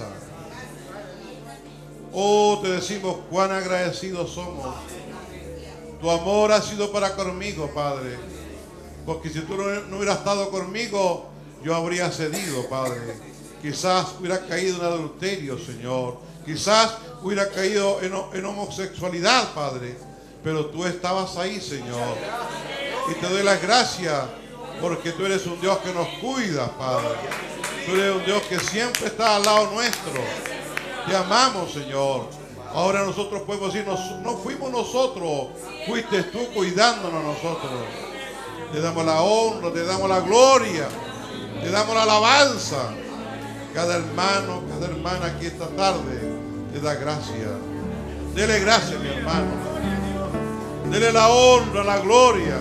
[SPEAKER 1] Oh, te decimos cuán agradecidos somos. Tu amor ha sido para conmigo, Padre. Porque si tú no, no hubieras estado conmigo, yo habría cedido, Padre. Quizás hubiera caído en adulterio, Señor. Quizás hubiera caído en, en homosexualidad, Padre. Pero tú estabas ahí, Señor. Y te doy las gracias porque tú eres un Dios que nos cuida, Padre. Tú eres un Dios que siempre está al lado nuestro. Te amamos, Señor. Ahora nosotros podemos decir, no, no fuimos nosotros, fuiste tú cuidándonos a nosotros. Te damos la honra, te damos la gloria, te damos la alabanza. Cada hermano, cada hermana aquí esta tarde te da gracia. Dele gracias, mi hermano. Dele la honra, la gloria.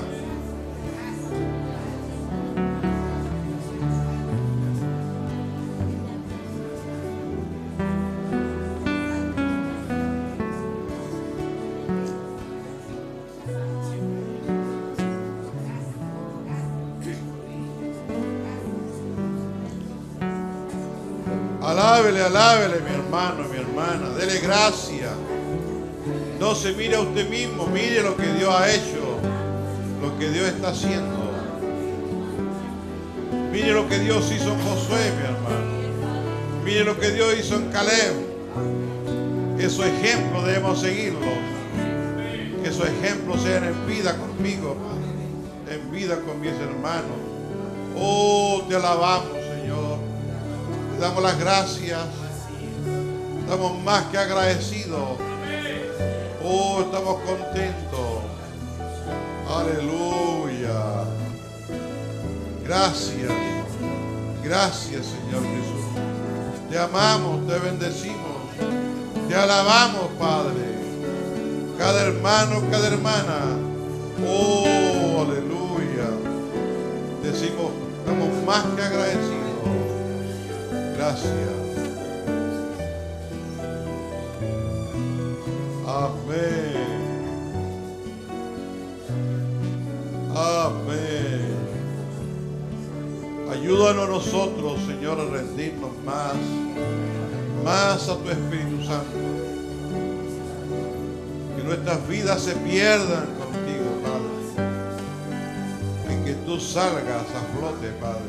[SPEAKER 1] Alábele, alábele, mi hermano, mi hermana. Dele gracias. No se mire a usted mismo, mire lo que Dios ha hecho, lo que Dios está haciendo. Mire lo que Dios hizo en Josué, mi hermano. Mire lo que Dios hizo en Caleb. Esos ejemplos debemos seguirlos. Que esos ejemplos sean en vida conmigo, en vida con mis hermanos. Oh, te alabamos, Señor. Te damos las gracias. Estamos más que agradecidos. Oh, estamos contentos. Aleluya. Gracias. Gracias, Señor Jesús. Te amamos, te bendecimos. Te alabamos, Padre. Cada hermano, cada hermana. Oh, aleluya. Decimos, estamos más que agradecidos. Gracias. Amén. Amén. Ayúdanos nosotros, Señor, a rendirnos más, más a tu Espíritu Santo. Que nuestras vidas se pierdan contigo, Padre. Y que tú salgas a flote, Padre.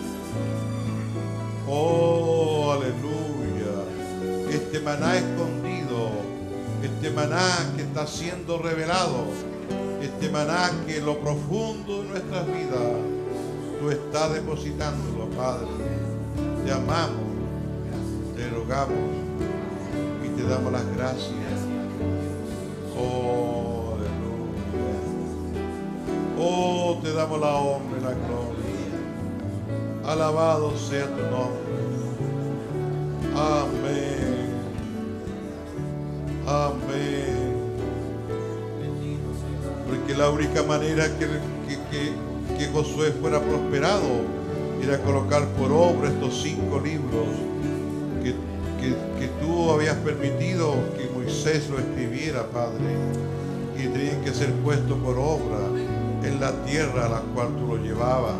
[SPEAKER 1] Oh, aleluya. Este maná escondido, este maná que está siendo revelado, este maná que en lo profundo de nuestras vidas tú estás depositándolo, Padre. Te amamos, te rogamos y te damos las gracias. Oh, aleluya. Oh, te damos la honra y la gloria. Alabado sea tu nombre. Amén. Amén. Porque la única manera que, que, que, que Josué fuera prosperado era colocar por obra estos cinco libros que, que, que tú habías permitido que Moisés lo escribiera, Padre, y tenían que ser puestos por obra en la tierra a la cual tú lo llevabas.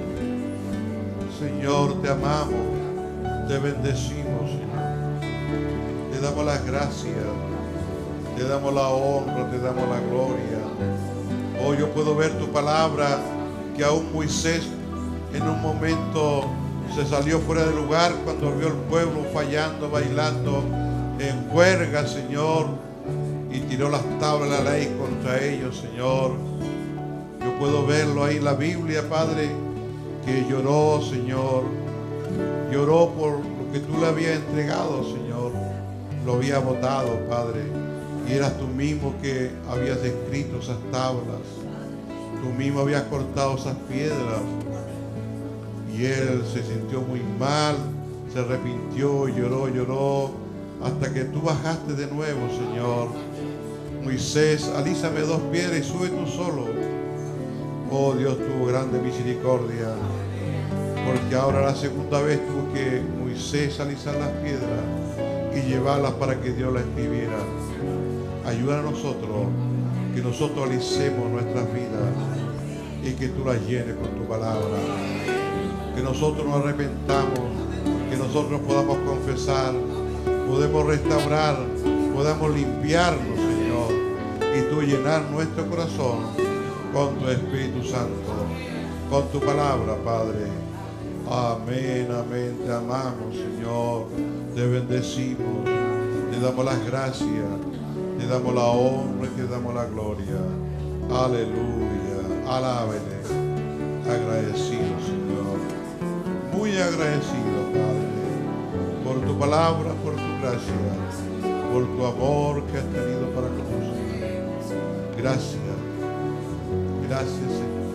[SPEAKER 1] Señor, te amamos, te bendecimos, Señor. Te damos las gracias, te damos la honra, te damos la gloria. Hoy yo puedo ver tu palabra, que aún Moisés en un momento se salió fuera de lugar cuando vio el pueblo fallando, bailando en juerga, Señor, y tiró las tablas de la ley contra ellos, Señor. Yo puedo verlo ahí en la Biblia, Padre, que lloró, Señor, lloró por lo que tú le habías entregado, Señor, lo había botado, Padre, y eras tú mismo que habías escrito esas tablas, tú mismo habías cortado esas piedras, y él se sintió muy mal, se arrepintió, lloró, lloró, hasta que tú bajaste de nuevo, Señor. Moisés, alízame dos piedras y sube tú solo. Oh, Dios tuvo grande misericordia, porque ahora la segunda vez tuvo que Moisés alisar las piedras y llevarlas para que Dios las escribiera. Ayuda a nosotros, que nosotros alicemos nuestras vidas y que tú las llenes con tu palabra. Que nosotros nos arrepentamos, que nosotros podamos confesar, podemos restaurar, podamos limpiarnos, Señor, y tú llenar nuestro corazón con tu Espíritu Santo, con tu palabra, Padre. Amén, amén. Te amamos, Señor. Te bendecimos. Te damos las gracias. Te damos la honra y te damos la gloria. Aleluya. Alábele. Agradecido, Señor. Muy agradecido, Padre, por tu palabra, por tu gracia, por tu amor que has tenido para con nosotros. Gracias. Gracias, Señor.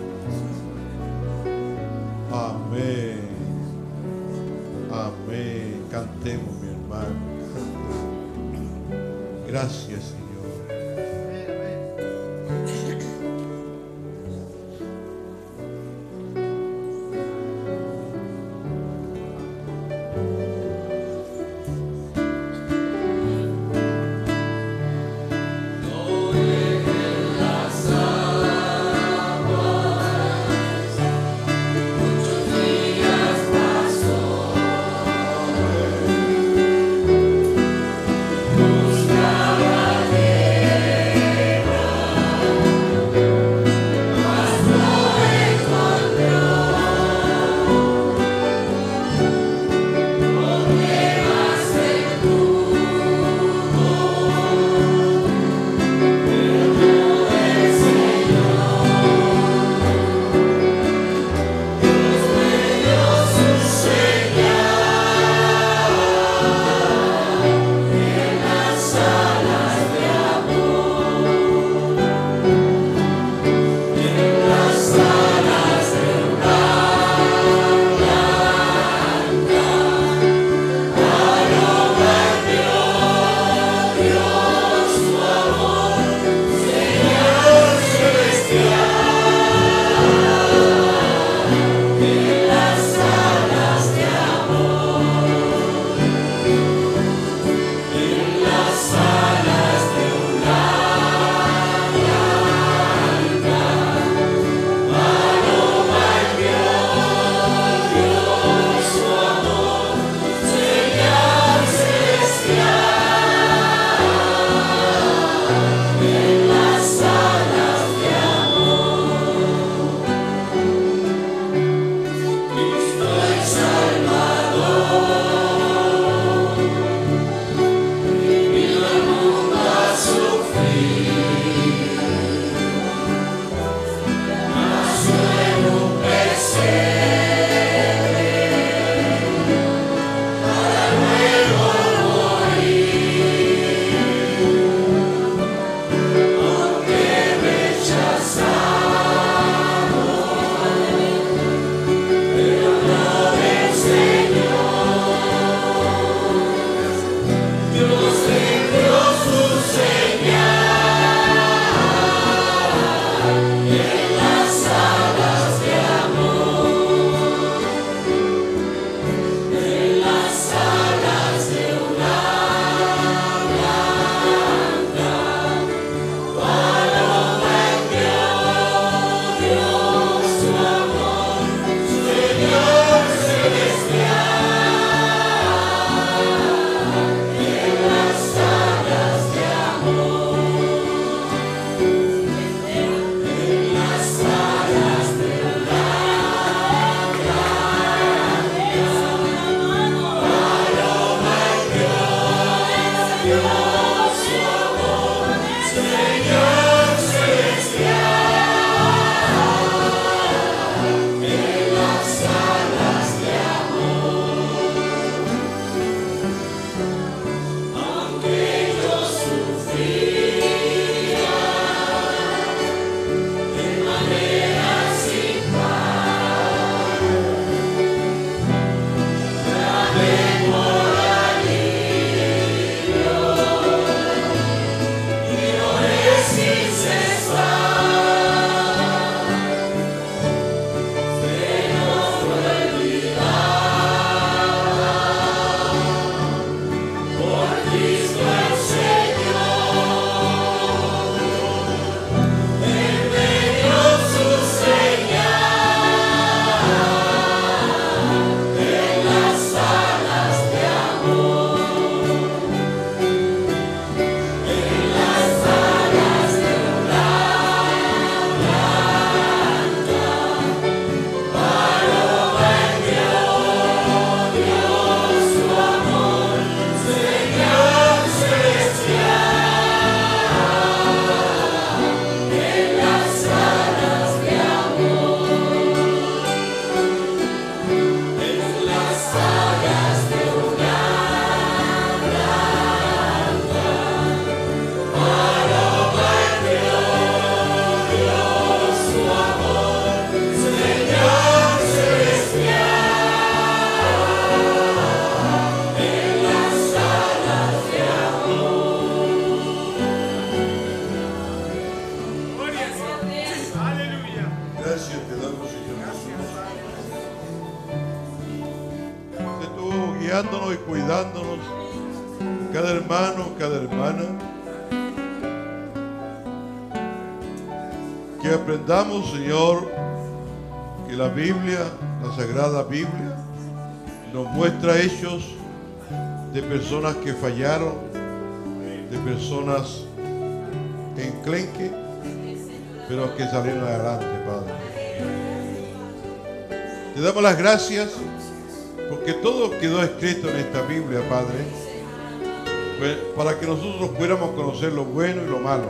[SPEAKER 1] Amén. Amén. Cantemos, mi hermano. Gracias, Señor.
[SPEAKER 4] Buscaba
[SPEAKER 1] Que aprendamos, Señor, que la Biblia, la Sagrada Biblia, nos muestra hechos de personas que fallaron, de personas enclenque, pero que salieron adelante, Padre. Te damos las gracias porque todo quedó escrito en esta Biblia, Padre, para que nosotros pudiéramos conocer lo bueno y lo malo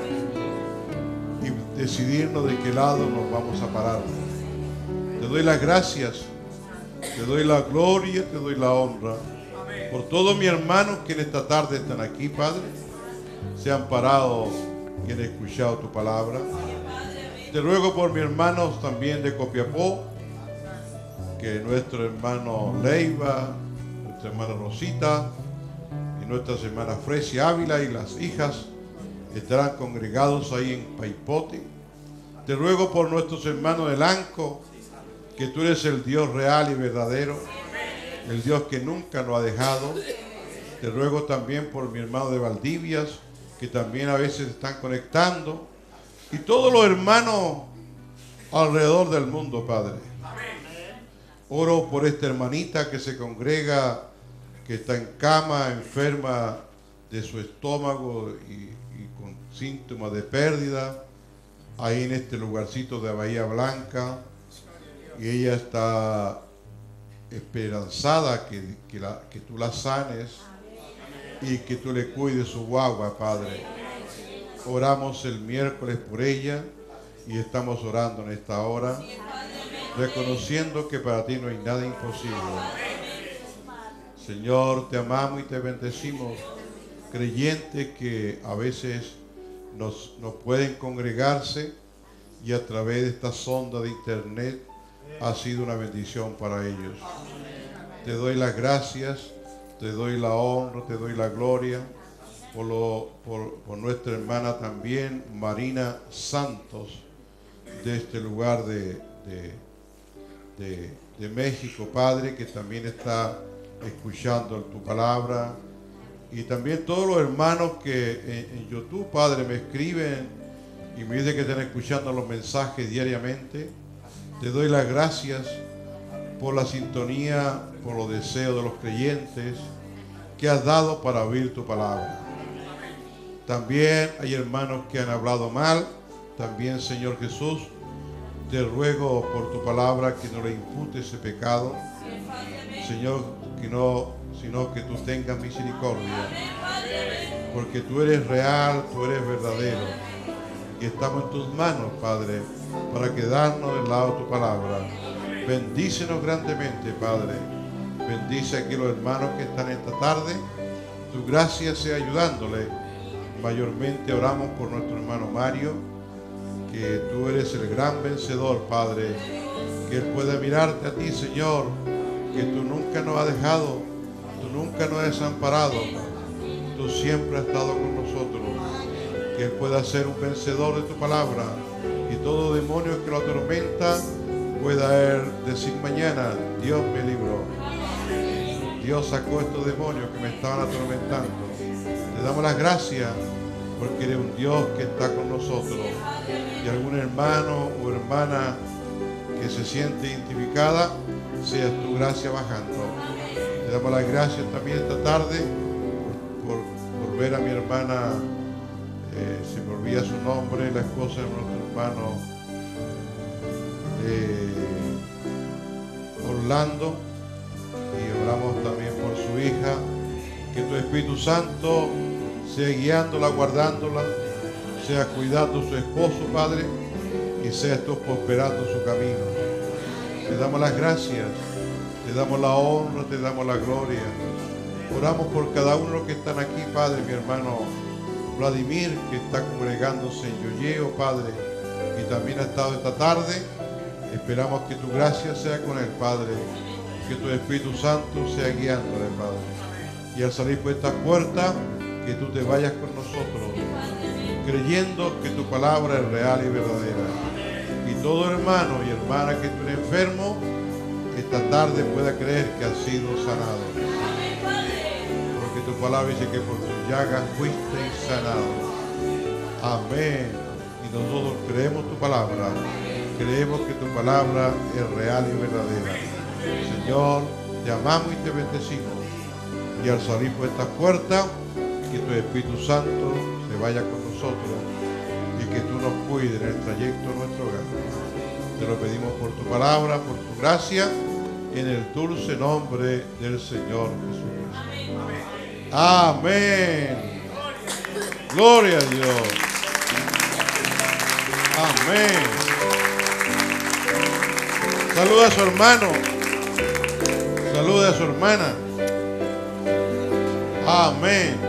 [SPEAKER 1] y decidirnos de qué lado nos vamos a parar. Te doy las gracias, te doy la gloria, te doy la honra por todos mis hermanos que en esta tarde están aquí, Padre, se han parado y han escuchado tu palabra. Te ruego por mis hermanos también de Copiapó, que nuestro hermano Leiva, nuestra hermana Rosita y nuestras hermanas Fresia Ávila y las hijas estarán congregados ahí en Paipote. Te ruego por nuestros hermanos de Lanco, que tú eres el Dios real y verdadero, el Dios que nunca nos ha dejado. Te ruego también por mi hermano de Valdivias, que también a veces están conectando, y todos los hermanos alrededor del mundo, Padre. Oro por esta hermanita que se congrega, que está en cama, enferma de su estómago y, y con síntomas de pérdida, ahí en este lugarcito de Bahía Blanca, y ella está esperanzada que, que, la, que tú la sanes y que tú le cuides su guagua, Padre. Oramos el miércoles por ella y estamos orando en esta hora, reconociendo que para ti no hay nada imposible. Señor, te amamos y te bendecimos, creyentes que a veces nos, nos pueden congregarse y a través de esta sonda de internet ha sido una bendición para ellos. Te doy las gracias, te doy la honra, te doy la gloria por, lo, por, por nuestra hermana también, Marina Santos, de este lugar de, de, de, de México, Padre, que también está escuchando tu palabra. Y también todos los hermanos que en, en YouTube, Padre, me escriben y me dicen que están escuchando los mensajes diariamente. Te doy las gracias por la sintonía, por los deseos de los creyentes que has dado para oír tu palabra. También hay hermanos que han hablado mal. También, Señor Jesús, te ruego por tu palabra que no le impute ese pecado. Señor, que no, sino que tú tengas misericordia. Porque tú eres real, tú eres verdadero. Y estamos en tus manos, Padre, para quedarnos del lado de tu palabra. Bendícenos grandemente, Padre. Bendice aquí los hermanos que están esta tarde. Tu gracia sea ayudándole. Mayormente oramos por nuestro hermano Mario, que tú eres el gran vencedor, Padre. Que él pueda mirarte a ti, Señor, que tú nunca nos has dejado, tú nunca nos has desamparado. Tú siempre has estado con nosotros. Que él pueda ser un vencedor de tu palabra y todo demonio que lo atormenta pueda él decir mañana: Dios me libró, Dios sacó estos demonios que me estaban atormentando. Te damos las gracias porque eres un Dios que está con nosotros. Y algún hermano o hermana que se siente identificada, sea tu gracia bajando. Te damos las gracias también esta tarde por, por, por ver a mi hermana, eh, se me olvida su nombre, la esposa de nuestro hermano eh, Orlando, y oramos también por su hija. Que tu Espíritu Santo sea guiándola, guardándola, sea cuidando a su esposo, Padre, y seas tú prosperando su camino. Te damos las gracias, te damos la honra, te damos la gloria. Oramos por cada uno de los que están aquí, Padre, mi hermano Vladimir, que está congregándose en Yoyeo, Padre, y también ha estado esta tarde. Esperamos que tu gracia sea con él, Padre, que tu Espíritu Santo sea guiándole, Padre. Y al salir por esta puerta, que tú te vayas con nosotros, creyendo que tu palabra es real y verdadera. Y todo hermano y hermana que esté enfermo, esta tarde pueda creer que ha sido sanado. Porque tu palabra dice que por tus llagas fuiste sanado. Amén. Y Y nosotros creemos tu palabra. Creemos que tu palabra es real y verdadera. Señor, te amamos y te bendecimos. Y al salir por esta puerta, que tu Espíritu Santo se vaya con nosotros y que tú nos cuides en el trayecto a nuestro hogar. Te lo pedimos por tu palabra, por tu gracia, en el dulce nombre del Señor Jesucristo. Amén. Gloria a Dios. Amén. Saluda a su hermano. Saluda a su hermana. Amén.